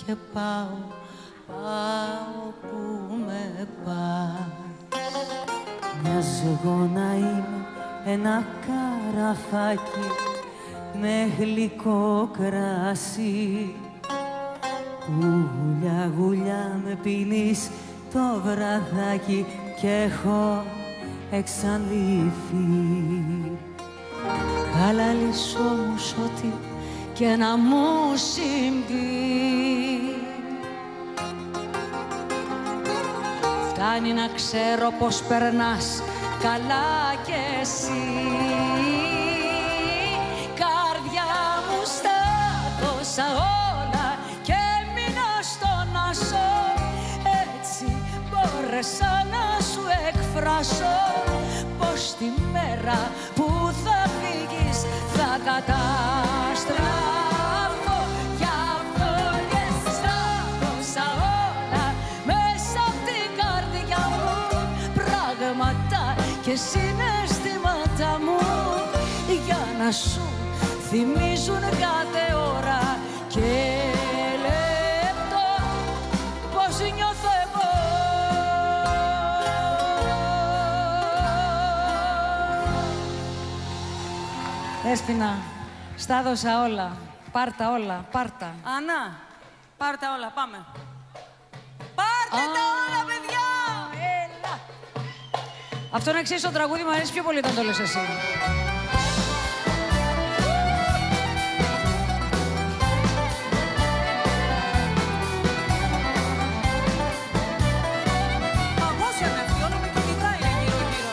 και πάω, πάω που με πάει. Μοιάζω εγώ να είμαι ένα καραφάκι με γλυκό κράσι, που γουλιά γουλιά με πίνεις το βραδάκι κι έχω εξαντληθεί. Καλά λύσω όμως ό,τι και να μου συμβεί. Φτάνει να ξέρω πως περνάς καλά κι εσύ. Καρδιά μου στα δώσα όλα και μείνα στον άσο. Έτσι μπόρεσα να σου εκφράσω πως τη μέρα που θα φύγεις θα καταστραφώ. Γι' αυτό και στα δώσα όλα μέσα απ' την καρδιά μου, πράγματα και συναισθήματα μου, για να σου θυμίζουν κάθε ώρα και λεπτό πως νιώθω εγώ. Δέσποινα, στα δώσα όλα. Πάρτα όλα, πάρτα. Άννα, πάρ' τα όλα, πάμε. Πάρτε τα όλα, παιδιά! Έλα! Αυτό να ξέρεις, το τραγούδι μου αρέσει πιο πολύ όταν το λες εσύ. Παγώσια με αυτή, όλο με κυνηγάει γύρω-γύρω.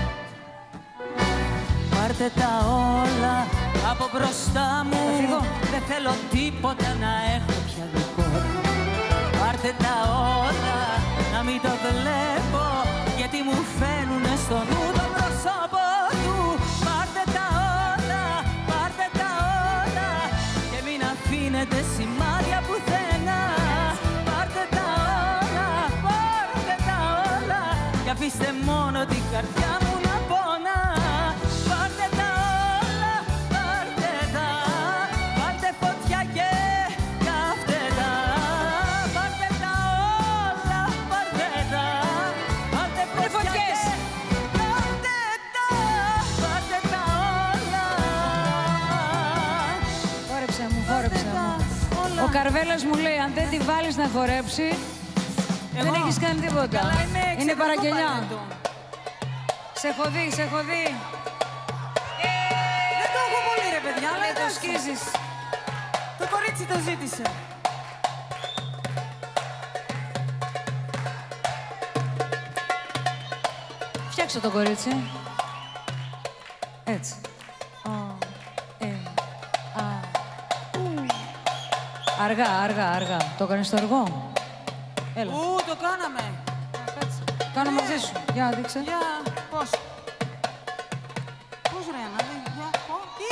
Πάρτε τα όλα από μπροστά μου, Θα φύγω. δεν θέλω τίποτα να έχω πια δικό μου. Πάρτε τα όλα, να μην το βλέπω, γιατί μου φαίνουνε στο νου το πρόσωπο του. Πάρτε τα όλα, πάρτε τα όλα και μην αφήνετε σημάδια πουθενά. Πάρτε τα όλα, πάρτε τα όλα και αφήστε μόνο την καρδιά μου να πονά. Πάρτε τα όλα, πάρτε τα, πάρτε φωτιά και καύτε τα. Πάρτε τα όλα, πάρτε τα, πάρτε φωτιά και καύτε τα. Πάρτε τα όλα. Χόρεψε μου, χόρεψε μου. Ο Καρβέλας μου λέει, αν δεν τη βάλεις να χορέψει, δεν έχεις κάνει τίποτα. Καλά, είμαι Είναι εξαιρετικό παραγγελιά. παλέτο. Σε έχω δει, σε έχω δει. Δεν το έχω πολύ, ρε παιδιά, αλλά Δεν το εντάξει. σκίζεις. Το κορίτσι το ζήτησε. Φτιάξω το κορίτσι. Έτσι. Ο, ε, α, ου. Αργά, αργά, αργά. Το έκανες το αργό. Έλα. Ου, το κάναμε. Κάτσε. Κάνω μαζί σου. Για δείξε. Για, πώς. Πώς, ρε, Άννα, δεν- για, πω, τι.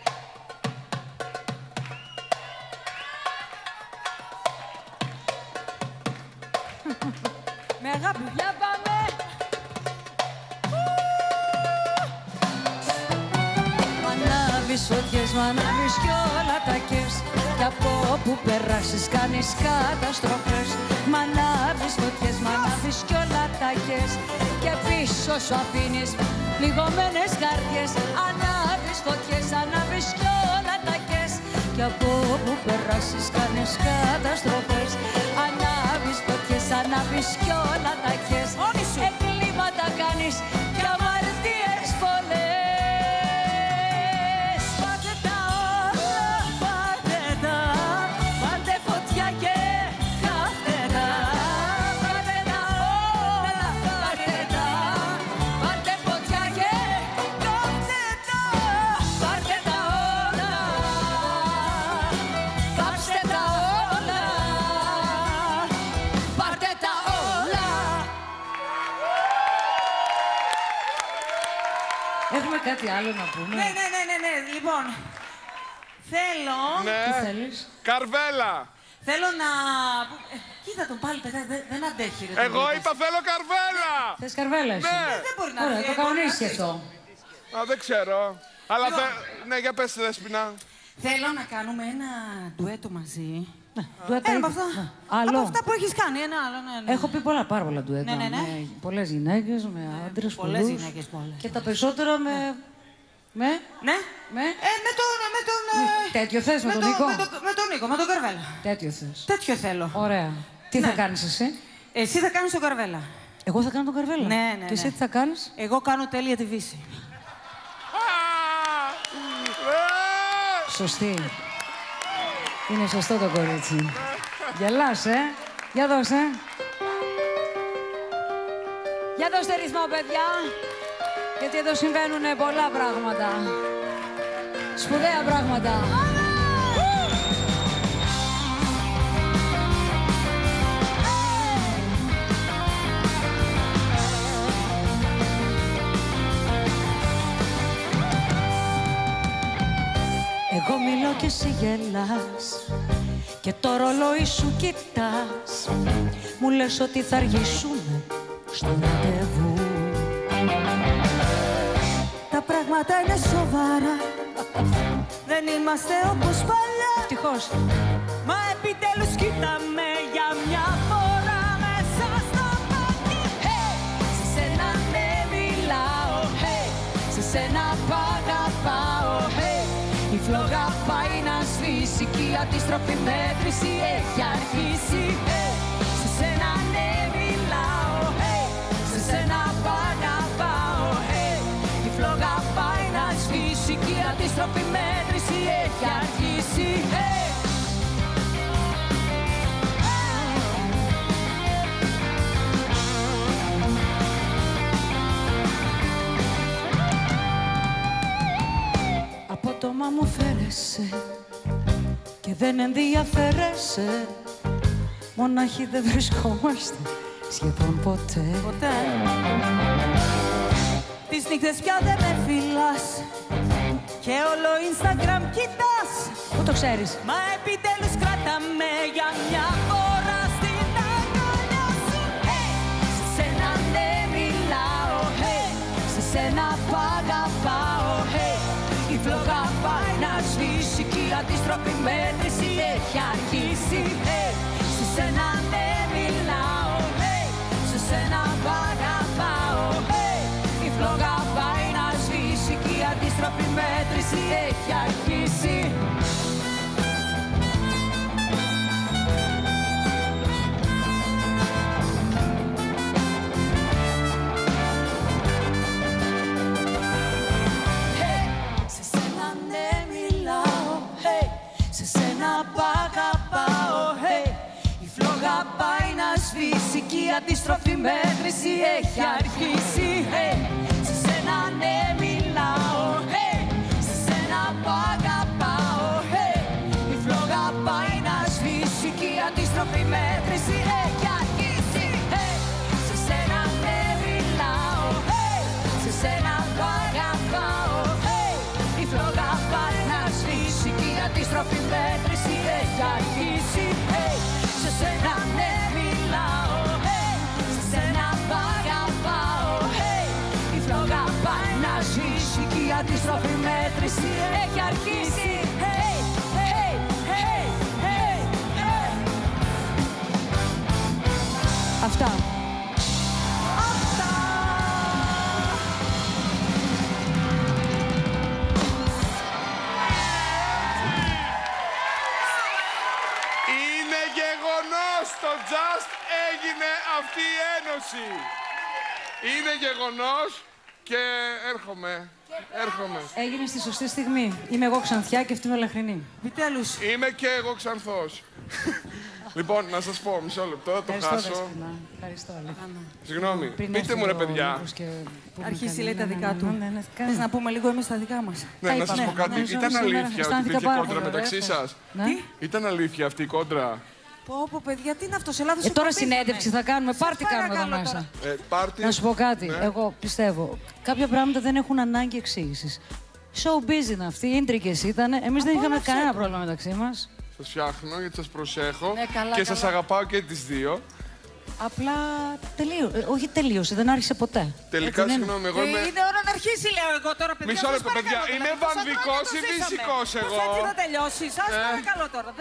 Με αγάπη. Για πάμε. Μ' ανάβεις φωτιές, μ' ανάβεις κι όλα τα κες, κι από όπου περάσεις κάνεις καταστροφές. Μ' ανάβεις φωτιές, μ' ανάβεις κι όλα τα κες, και πίσω σου αφήνεις πληγωμένες καρδιές. Ανάβεις φωτιές, ανάβεις κι όλα τα κες, κι από όπου περάσεις κάνεις καταστροφές. Ανάβεις φωτιές, ανάβεις κι όλα τα κες, Μόνη σου. εγκλήματα κάνεις κι αμαρτίες πολλές. Πάρτε τα όλα, πάρτε τα, πάρτε φωτιά και καύτε τα. Πάρτε τα όλα, πάρτε τα, Πάρτε φωτιά και καύτε τα. Πάρτε τα όλα, κάψτε τα όλα. Πάρτε τα όλα. Έχουμε κάτι άλλο να πούμε. Ναι, ναι, ναι, ναι, ναι. Λοιπόν, θέλω... Ναι. Τι θέλεις? Καρβέλα. Θέλω να... Ε, κοίτα τον πάλι, παιδιά, δεν, δεν αντέχει, ρε. Εγώ τον είπα θέλω καρβέλα. Θες καρβέλα εσύ? Ναι. Δεν μπορεί να Ωραία, βγει, το εγώ κανονίσεις να- αυτό. Α, δεν ξέρω. Αλλά Λοιπόν. θε... Ναι, για πες, Δέσποινα. Θέλω να κάνουμε ένα ντουέτο μαζί. ντουέτα. Ένα από ήδη. αυτά. Ναι. Άλλο. Από αυτά που έχεις κάνει, ένα άλλο. Ναι, ναι. Έχω πει πολλά, πάρα πολλά ντουέτα. Ναι, ναι, ναι. Με πολλές γυναίκες, με άντρες, πολλές πολλούς. γυναίκες, πολλές. Και τα περισσότερα με... Με... Ναι. Με... Ε, με τον... Με τον ε, Τέτοιο θες με τον Νίκο. Με, το, με τον Νίκο, με τον Καρβέλα. Τέτοιο θες. Τέτοιο θέλω. Ωραία. Τι Ναι. θα κάνεις εσύ? Εσύ θα κάνεις τον Καρβέλα. Εγώ θα κάνω τον Καρβέλα. Ναι, ναι, Και εσύ ναι. τι θα κάνεις? Εγώ κάνω τέλεια τη Βύση. Σωστή. Είναι σωστό το κορίτσι. Γελάς, ε. Για δώσε. Για δώστε ρυθμό, παιδιά. Γιατί εδώ συμβαίνουν πολλά πράγματα. Σπουδαία πράγματα. Εγώ μιλώ και εσύ γελάς και το ρολόι σου κοιτάς. Μου λες ότι θα αργήσουμε στο ραντεβού. Τα πράγματα είναι σοβαρά. Δεν είμαστε όπως παλιά. Ευτυχώς. Μα επιτέλους κοίταμε για μια φορά μέσα στο μάτι. Hey! Σε σένα ναι μιλάω, hey! Σε σένα π' αγαπάω, hey! Η φλόγα πάει να σβήσει και η αντίστροφη μέτρηση έχει αρχίσει, hey! Σε σένα ναι μιλάω, hey! Σε σένα π' αγαπάω, hey! Η φλόγα πάει να σβήσει και η αντίστροφη μέτρηση έχει αρχίσει, hey! Απότομα μου φέρεσαι και δεν ενδιαφέρεσαι. Μονάχοι δεν βρισκόμαστε σχεδόν ποτέ. Ποτέ. Τις νύχτες πια δεν με φυλάς και όλο Instagram κοιτάς. Πού το ξέρεις? Μα επιτέλους κράταμε για μια φορά στην αγκαλιά σου. Hey! Σε σένα ναι μιλάω, hey! Σε σένα π' αγαπάω, hey! Η φλόγα πάει να σβήσει και η αντίστροφη μέτρηση έχει αρχίσει, hey! Σε σένα ναι μιλάω, hey! Σε σένα π' αγαπάω, hey! Η φλόγα πάει να σβήσει και η αντίστροφη μέτρηση έχει αρχίσει. Και η αντίστροφη μέτρηση έχει αρχίσει, hey! Σε σένα ναι μιλάω, hey! Σε σένα που αγαπάω, hey! Η φλόγα πάει να σβήσει και η αντίστροφη μέτρηση έχει αρχίσει, hey! Σε σένα ναι μιλάω, hey! Σε σένα που αγαπάω, hey! Η φλόγα πάει να σβήσει και η αντίστροφη μέτρηση έχει αρχίσει, hey! Σε σένα ναι μιλάω, και η αντίστροφη μέτρηση έχει αρχίσει. Hey, hey, hey, hey, hey. Αυτά. Αυτά. Είναι γεγονός, στο Just έγινε αυτή η ένωση. Είναι γεγονός. Και έρχομαι, έρχομαι. Έγινε στη σωστή στιγμή. Είμαι εγώ Ξανθιά και αυτή είμαι Λαχρινή. Επιτέλους. Είμαι και εγώ Ξανθός. Λοιπόν, να σας πω, μισό λεπτό, θα το Ευχαριστώ, χάσω. Δέσποινα. Ευχαριστώ, αλήθεια. Συγγνώμη, Πριν πείτε έρθει μου ρε ο παιδιά. Νίκος και που Αρχίσει μου λέει κάνει, τα ναι, δικά ναι, του. ναι, ναι, ναι, Θες να πούμε λίγο εμείς τα δικά μας. Ναι, να σας πω κάτι. Νομίζω Ήταν σήμερα αλήθεια ότι αισθάνθηκα υπήρχε πάρα κόντρα πολύ μεταξύ ωραία. σας. Ναι. Τι? Ήταν αλήθεια αυτή η κόντρα. Πω, πω, παιδιά, τι είναι αυτό, σε λάθος Ε, τώρα εκπομπή συνέντευξη θα θα κάνουμε, πάρτι παρακαλώ κάνουμε εδώ τώρα. μέσα. Ε, πάρτι. Να σου πω κάτι. Ναι. Εγώ πιστεύω, κάποια πράγματα δεν έχουν ανάγκη εξήγησης. Showbiz είναι αυτή, ίντρικες ήταν. Εμείς δεν είχαμε Απόλαυσε κανένα το. πρόβλημα μεταξύ μας. Σας φτιάχνω γιατί σας προσέχω. Ναι, καλά, και καλά. σας αγαπάω και τις δύο. Απλά τελείωσε. Όχι τελείωσε, δεν άρχισε ποτέ. Τελικά, Έτσι δεν είναι? συγγνώμη, εγώ Ε, είμαι. είναι ώρα να αρχίσει, λέω εγώ τώρα, παιδιά. Μισό σας λεπτό, παιδιά. παρακαλώ, Είμαι δηλαδή, τόσα βαμβικός χρόνια ή το ζήσαμε. φυσικός Πώς εγώ? έτσι θα τελειώσει, σας Ε. παρακαλώ τώρα. Δεν,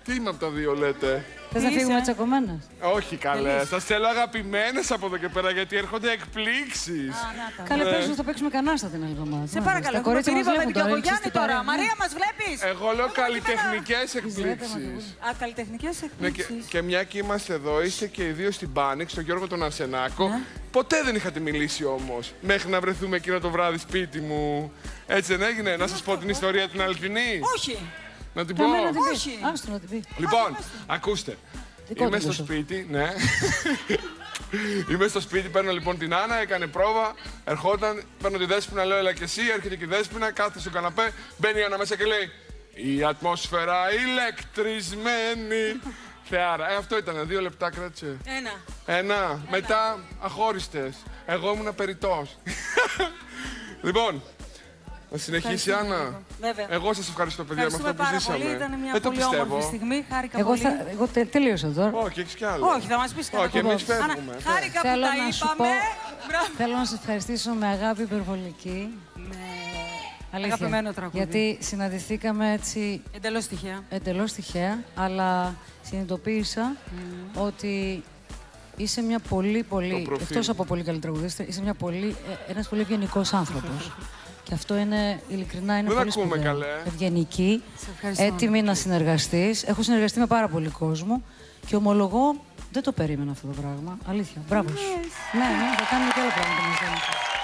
Τι είμαι από τα δύο, λέτε? Θες να φύγουμε τσακωμένες? Όχι, καλέ. Σας θέλω αγαπημένες από εδώ και πέρα, γιατί έρχονται εκπλήξεις. Καλέ, πες ότι θα παίξουμε κανάστα την άλλη εβδομάδα. Σε παρακαλώ, έχουμε πυρίβα με την Κακογιάννη τώρα. Μαρία, μας βλέπεις? Εγώ λέω καλλιτεχνικές εκπλήξεις. Α, καλλιτεχνικές Ναι, και, εκπλήξεις. και μια και είμαστε εδώ, είστε και οι δύο στην Πάνιξ, τον Γιώργο τον Αρσενάκο. Ποτέ δεν είχατε μιλήσει όμως, μέχρι να βρεθούμε εκείνο το βράδυ σπίτι μου. Έτσι δεν έγινε? Να σας πω την ιστορία την αληθινή? Όχι. Να την πω? Καμία να την πει. Όχι. Άστο να την πει. Λοιπόν, ακούστε. Δικό Είμαι του στο τόσο. σπίτι, ναι. Είμαι στο σπίτι, παίρνω λοιπόν την Άννα, έκανε πρόβα, ερχόταν, παίρνω τη Δέσποινα, λέω έλα και εσύ, έρχεται και η Δέσποινα, κάθεται στο καναπέ, μπαίνει η Άννα μέσα και λέει η ατμόσφαιρα ηλεκτρισμένη. Θεάρα, ε, αυτό ήταν, δύο λεπτά κράτησε. Ένα. Ένα, μετά αχώριστες. Εγώ ήμουν περιττός. Λοιπόν, να συνεχίσει η Άννα. Βέβαια. Εγώ σας ευχαριστώ, παιδιά, με αυτό Ευχαριστούμε που πάρα ζήσαμε. πολύ. Ήταν μια Δεν το πολύ όμορφη πιστεύω. στιγμή. Χάρηκα Εγώ, πολύ. θα, εγώ τε, τελείωσα τώρα. Όχι, έχεις κι άλλο. Όχι, θα μας πεις Όχι, κανένα. εμείς φεύγουμε. Άννα, χάρηκα που Θέλω τα να σου είπαμε. πω, Μπράβο. θέλω να σε ευχαριστήσω με αγάπη υπερβολική. Αλήθεια. Αγαπημένο τραγούδι. Γιατί συναντηθήκαμε έτσι Εντελώς τυχαία. εντελώς τυχαία, αλλά συνειδητοποίησα ότι είσαι μια πολύ, πολύ, προφίλ. εκτός από πολύ καλή τραγουδίστρια, είσαι μια πολύ, ε, ένας πολύ ευγενικός άνθρωπος. Και αυτό είναι, ειλικρινά, είναι Δεν πολύ ακούμε σπουδαίο. καλέ. Ευγενική, Σε ευχαριστώ. έτοιμη να συνεργαστείς. Έχω συνεργαστεί με πάρα πολύ κόσμο και ομολογώ, δεν το περίμενα αυτό το πράγμα. Αλήθεια. Μπράβο σου. Ναι, ναι, θα κάνουμε και άλλα πράγματα μαζί.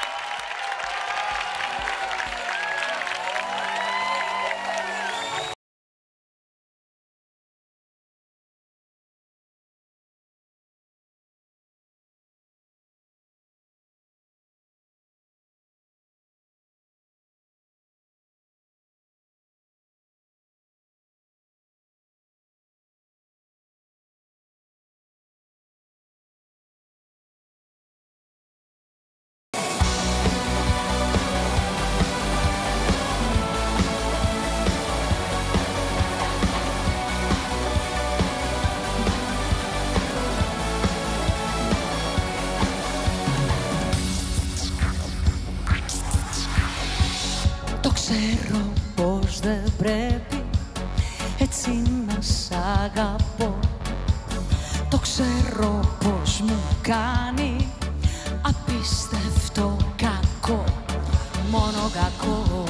Το ξέρω πως δεν πρέπει έτσι να σ' αγαπώ. Το ξέρω πως μου κάνει απίστευτο κακό, μόνο κακό.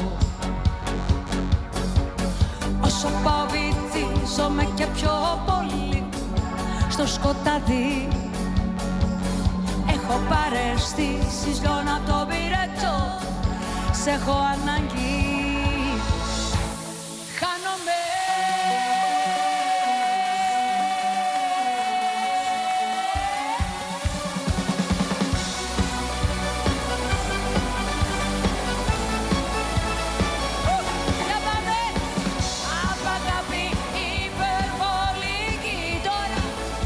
Όσο πάω βυθίζομαι και πιο πολύ στο σκοτάδι. Έχω παρεστήσεις λιώνα απ' το πυρετό. Σ' έχω ανάγκη. Χάνομαι. Για πάμε. Απ' αγάπη υπερβολική τώρα.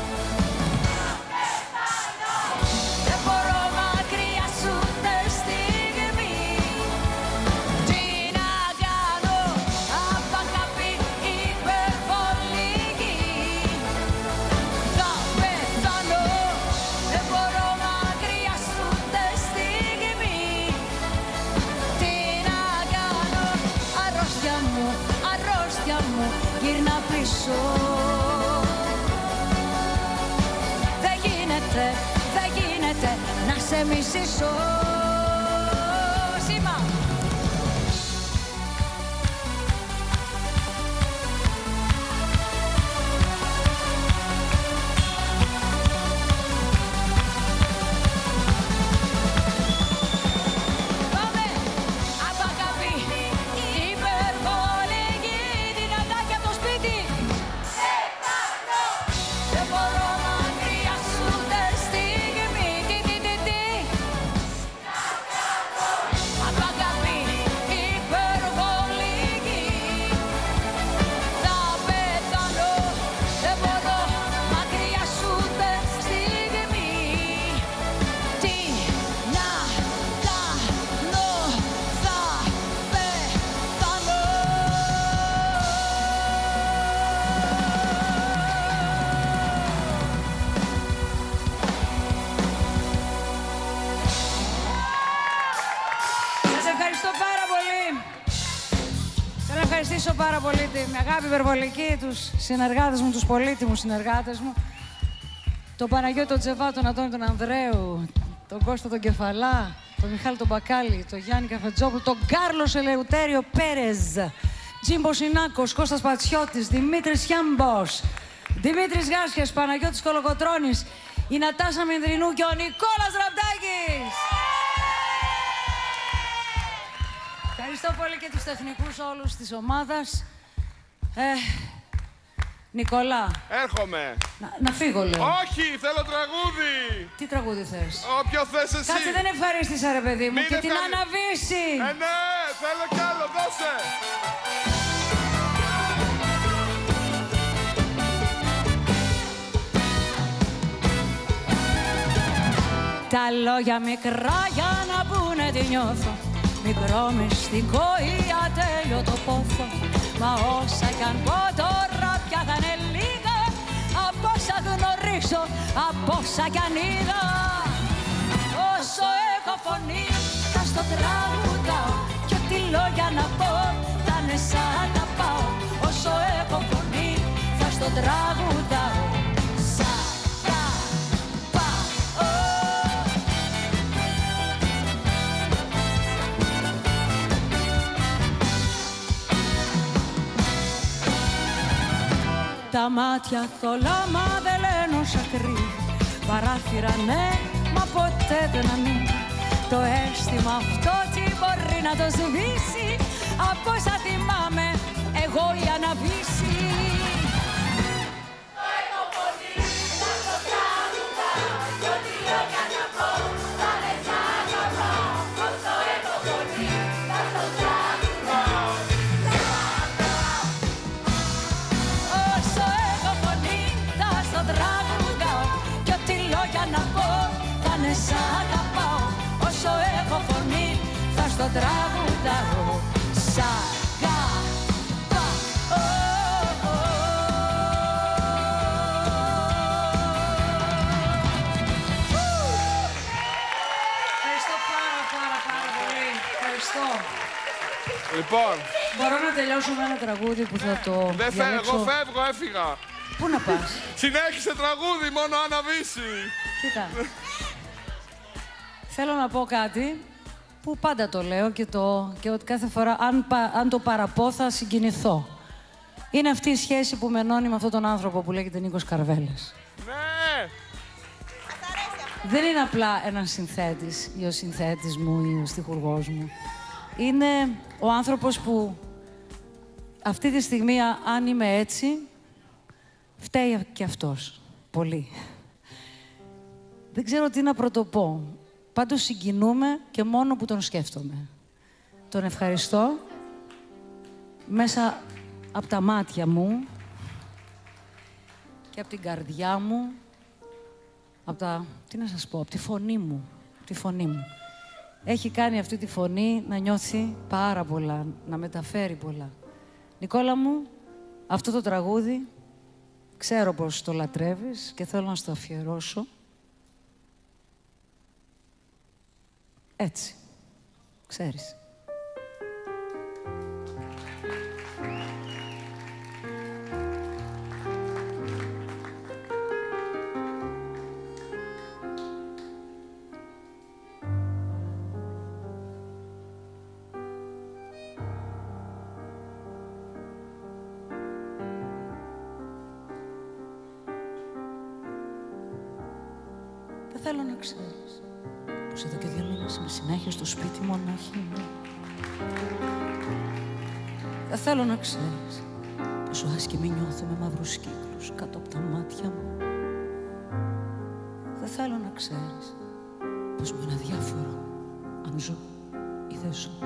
Δεν μπορώ μακριά σου ούτε στιγμή. Τι να κάνω, απ' αγάπη υπερβολική. Θα πεθάνω, δεν μπορώ μακριά σου ούτε στιγμή. Τι να κάνω, αρρώστια μου, αρρώστια μου, γύρνα πίσω. Δεν γίνεται, δεν γίνεται να σε μισήσω. Σήμα. Πάμε! Απ' αγάπη υπερβολική, δυνατά και από το σπίτι. Δεν μπορώ μακριά σου ούτε στιγμή. Τι, τι, τι, τι. ευχαριστήσω πάρα πολύ με αγάπη υπερβολική τους συνεργάτες μου, τους πολύτιμους συνεργάτες μου. Τον Παναγιώτη τον Τζεβά, τον Αντώνη τον Ανδρέου, τον Κώστα τον Κεφαλά, τον Μιχάλη τον Μπακάλι, τον Γιάννη Καφετζόπουλο, τον Κάρλος Ελεουτέριο Πέρεζ, Τζίμπος Ινάκος, Κώστας Πατσιώτης, Δημήτρης Γιάμπος, Δημήτρης Γάσχες, Παναγιώτης Κολοκοτρώνης, η Νατάσα Μινδρινού και ο Νικόλας Ραπτάκης. Ευχαριστώ πολύ και τους τεχνικούς όλους της ομάδας. Ε, Νικόλα. Έρχομαι. Να, να φύγω, λέω. Όχι, θέλω τραγούδι. Τι τραγούδι θες? Όποιο θες εσύ. Κάτσε, δεν ευχαρίστησα, ρε παιδί μου. Μην και ευχαρι... την Αναβίση. Ε, ναι, θέλω κι άλλο, δώσε. Τα λόγια μικρά για να πούνε τι νιώθω. Μικρό μυστικό ή ατέλειωτο πόθο. Μα όσα κι αν πω τώρα πια θα είναι λίγα. Από όσα γνωρίζω, από όσα κι αν είδα. Όσο έχω φωνή θα στο τραγουδάω. Κι ό,τι λόγια να πω θα είναι σαν να πάω. Όσο έχω φωνή θα στο τραγουδάω. Τα μάτια θολά μα δεν λένε όσα κρύβει. Παράθυρα ναι, μα ποτέ δεν ανοίγει. Το αίσθημα αυτό τι μπορεί να το σβήσει. Από όσα θυμάμαι εγώ η Αναβίση. Το έχω φωνή, θα το τραγουδάω. Κι ό,τι λόγια να πω θα είναι σαν να πάω. Όσο έχω φωνή θα το τραγουδάω. Κι ό,τι λόγια να πω θα είναι σαν να πάω. Όσο έχω φωνή θα στο τραγουδάω. Σ' αγαπάω. Ευχαριστώ πάρα πάρα πάρα πολύ. Ευχαριστώ. Λοιπόν. Μπορώ να τελειώσω με ένα τραγούδι που θα το Δεν διαλέξω. Εγώ φεύγω, έφυγα. Πού να πας? Συνέχισε τραγούδι, μόνο Αναβίση. Κοίτα. Θέλω να πω κάτι που πάντα το λέω και, το, και ότι κάθε φορά αν, αν το παραπώ θα συγκινηθώ. Είναι αυτή η σχέση που με ενώνει με αυτόν τον άνθρωπο που λέγεται Νίκος Καρβέλας. Ναι! Δεν είναι απλά ένας συνθέτης ή ο συνθέτης μου ή ο στιχουργός μου. Είναι ο άνθρωπος που αυτή τη στιγμή, αν είμαι έτσι, φταίει και αυτός. Πολύ. Δεν ξέρω τι να πρωτοπώ. Πάντως συγκινούμε και μόνο που τον σκέφτομαι. Τον ευχαριστώ μέσα από τα μάτια μου και από την καρδιά μου, από τα... τι να σας πω, από τη φωνή μου. Τη φωνή μου. Έχει κάνει αυτή τη φωνή να νιώθει πάρα πολλά, να μεταφέρει πολλά. Νικόλα μου, αυτό το τραγούδι ξέρω πως το λατρεύεις και θέλω να στο αφιερώσω. Έτσι. Ξέρεις. Δεν θέλω να ξέρεις πως εδώ και δύο μήνες είμαι συνέχεια στο σπίτι μοναχή. Δεν θέλω να ξέρεις πόσο άσχημη νιώθω με μαύρους κύκλους κάτω από τα μάτια μου. Δεν θέλω να ξέρεις πως μου είναι αδιάφορο αν ζω ή δεν ζω.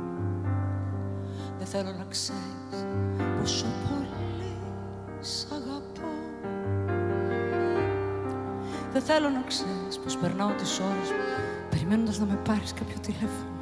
Δεν θέλω να ξέρεις πόσο πολύ σ' αγαπώ. Δεν θέλω να ξέρεις πως περνάω τις ώρες μου περιμένοντας να με πάρεις κάποιο τηλέφωνο.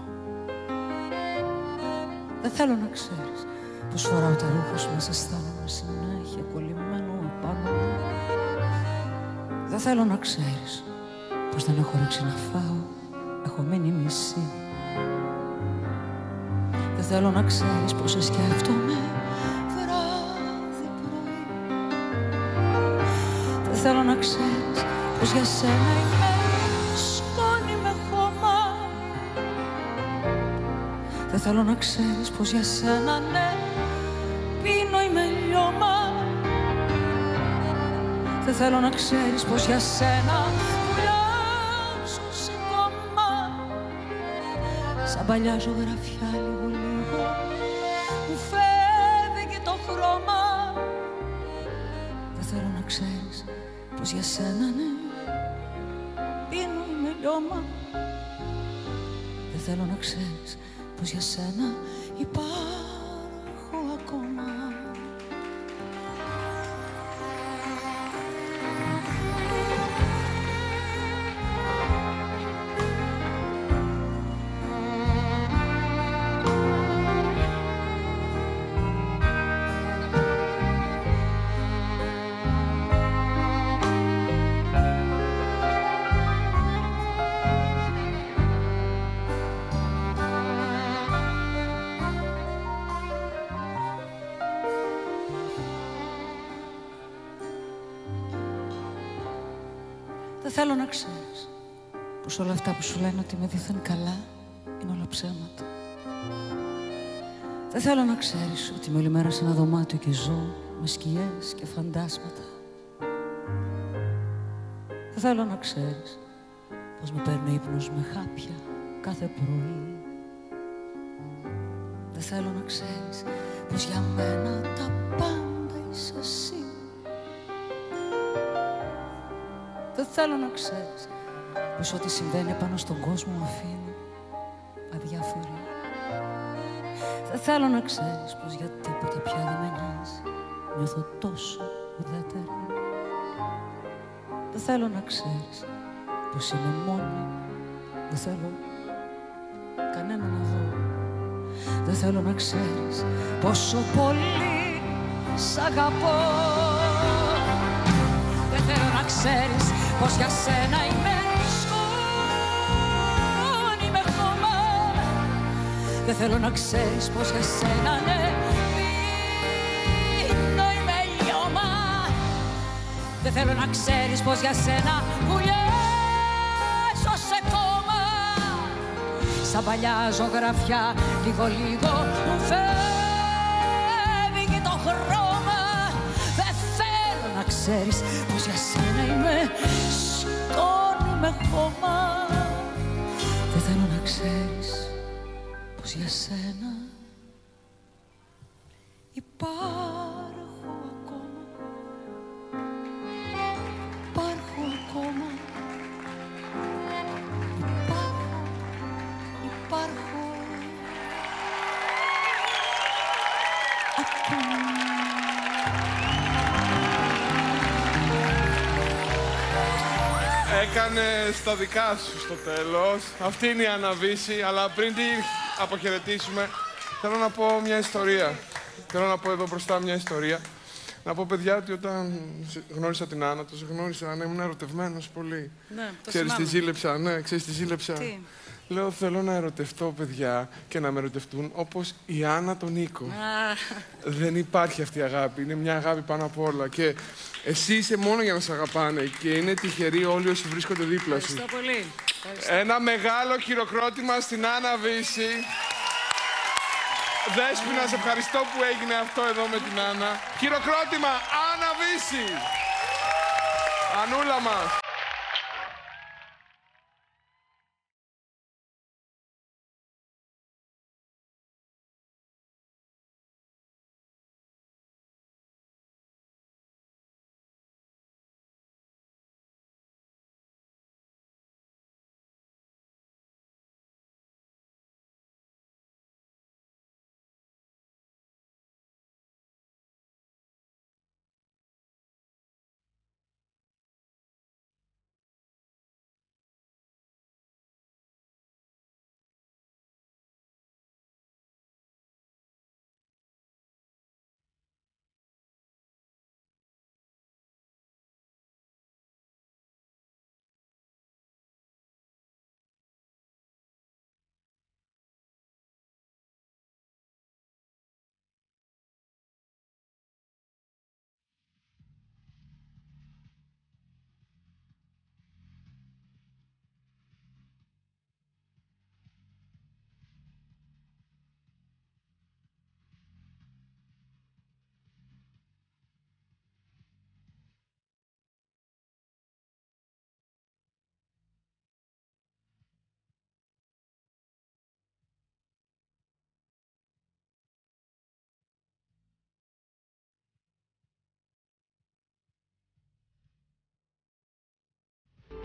Δεν θέλω να ξέρεις πως φοράω τα ρούχα σου, μας αισθάνομαι συνέχεια κολλημένο απάνω μου. Δεν θέλω να ξέρεις πως δεν έχω όρεξη να φάω, έχω μείνει μισή. Δεν θέλω να ξέρεις πως σε σκέφτομαι θέλω να ξέρεις πως για σένα είμαι σκόνη με χώμα. Δεν θέλω να ξέρεις πως για σένα, ναι, πίνω είμαι λιώμα. Δεν θέλω να ξέρεις πως για σένα βουλιάζω σε κόμμα. Σαν παλιά ζωγραφιά λίγο λίγο μου φεύγει το χρώμα. Δεν θέλω να ξέρεις πως για σένα, ναι, πίνω είμαι λιώμα. Δεν θέλω να ξέρεις πως για σένα υπάρχω ακόμα. Δεν θέλω να ξέρεις πως όλα αυτά που σου λένε ότι με δίθεν καλά είναι όλα ψέματα. Δεν θέλω να ξέρεις ότι είμαι όλη μέρα σε ένα δωμάτιο και ζω με σκιές και φαντάσματα. Δεν θέλω να ξέρεις πως με παίρνει ύπνος με χάπια κάθε πρωί. Δεν θέλω να ξέρεις πως για μένα τα πάντα είσαι εσύ. Δεν θέλω να ξέρεις πως ό,τι συμβαίνει πάνω στον κόσμο με αφήνει αδιάφορη. Δεν θέλω να ξέρεις πως για τίποτα πια δεν με νοιάζει. Νιώθω τόσο ουδέτερη. Δεν θέλω να ξέρεις πως είμαι μόνη. Δεν θέλω κανένα να δω. Δεν θέλω να ξέρεις πόσο πολύ σ' αγαπώ. Δεν θέλω να ξέρεις πως για σένα είμαι σκόνη με χώμα. Δεν θέλω να ξέρεις πως για σένα, ναι, πίνω είμαι λιώμα. Δεν θέλω να ξέρεις πως για σένα βουλιάζω σε κόμμα. Σαν παλιά ζωγραφιά λίγο λίγο μου φεύγει το χρώμα. Δεν θέλω να ξέρεις πως για σένα είμαι σκόνη με χώμα. Δεν θέλω να ξέρεις πως για σένα υπάρχω ακόμα. Υπάρχω ακόμα. Υπάρχω. Υπάρχω ακόμα. Έκανες τα δικά σου στο τέλος. Αυτή είναι η Άννα Βύση, αλλά πριν την αποχαιρετήσουμε, θέλω να πω μια ιστορία. Θέλω να πω εδώ μπροστά μια ιστορία. Να πω, παιδιά, ότι όταν γνώρισα την Άννα, το γνώρισα, ναι, ήμουν ερωτευμένος πολύ. Ναι, το ξέρεις τι θυμάμαι. ζήλεψα, ναι, ξέρεις τι ζήλεψα. Τι? Λέω, θέλω να ερωτευτώ, παιδιά, και να με ερωτευτούν όπως η Άννα τον Νίκο. Α, Δεν υπάρχει αυτή η αγάπη. Είναι μια αγάπη πάνω απ' όλα. Και εσύ είσαι μόνο για να σε αγαπάνε. Και είναι τυχεροί όλοι όσοι βρίσκονται δίπλα σου. ευχαριστώ πολύ. Ευχαριστώ. Ένα μεγάλο χειροκρότημα στην Άννα Βύση. Δέσποινα, σε ευχαριστώ που έγινε αυτό εδώ με την Άννα. Χειροκρότημα, Άννα Βύση. Ανούλα μας.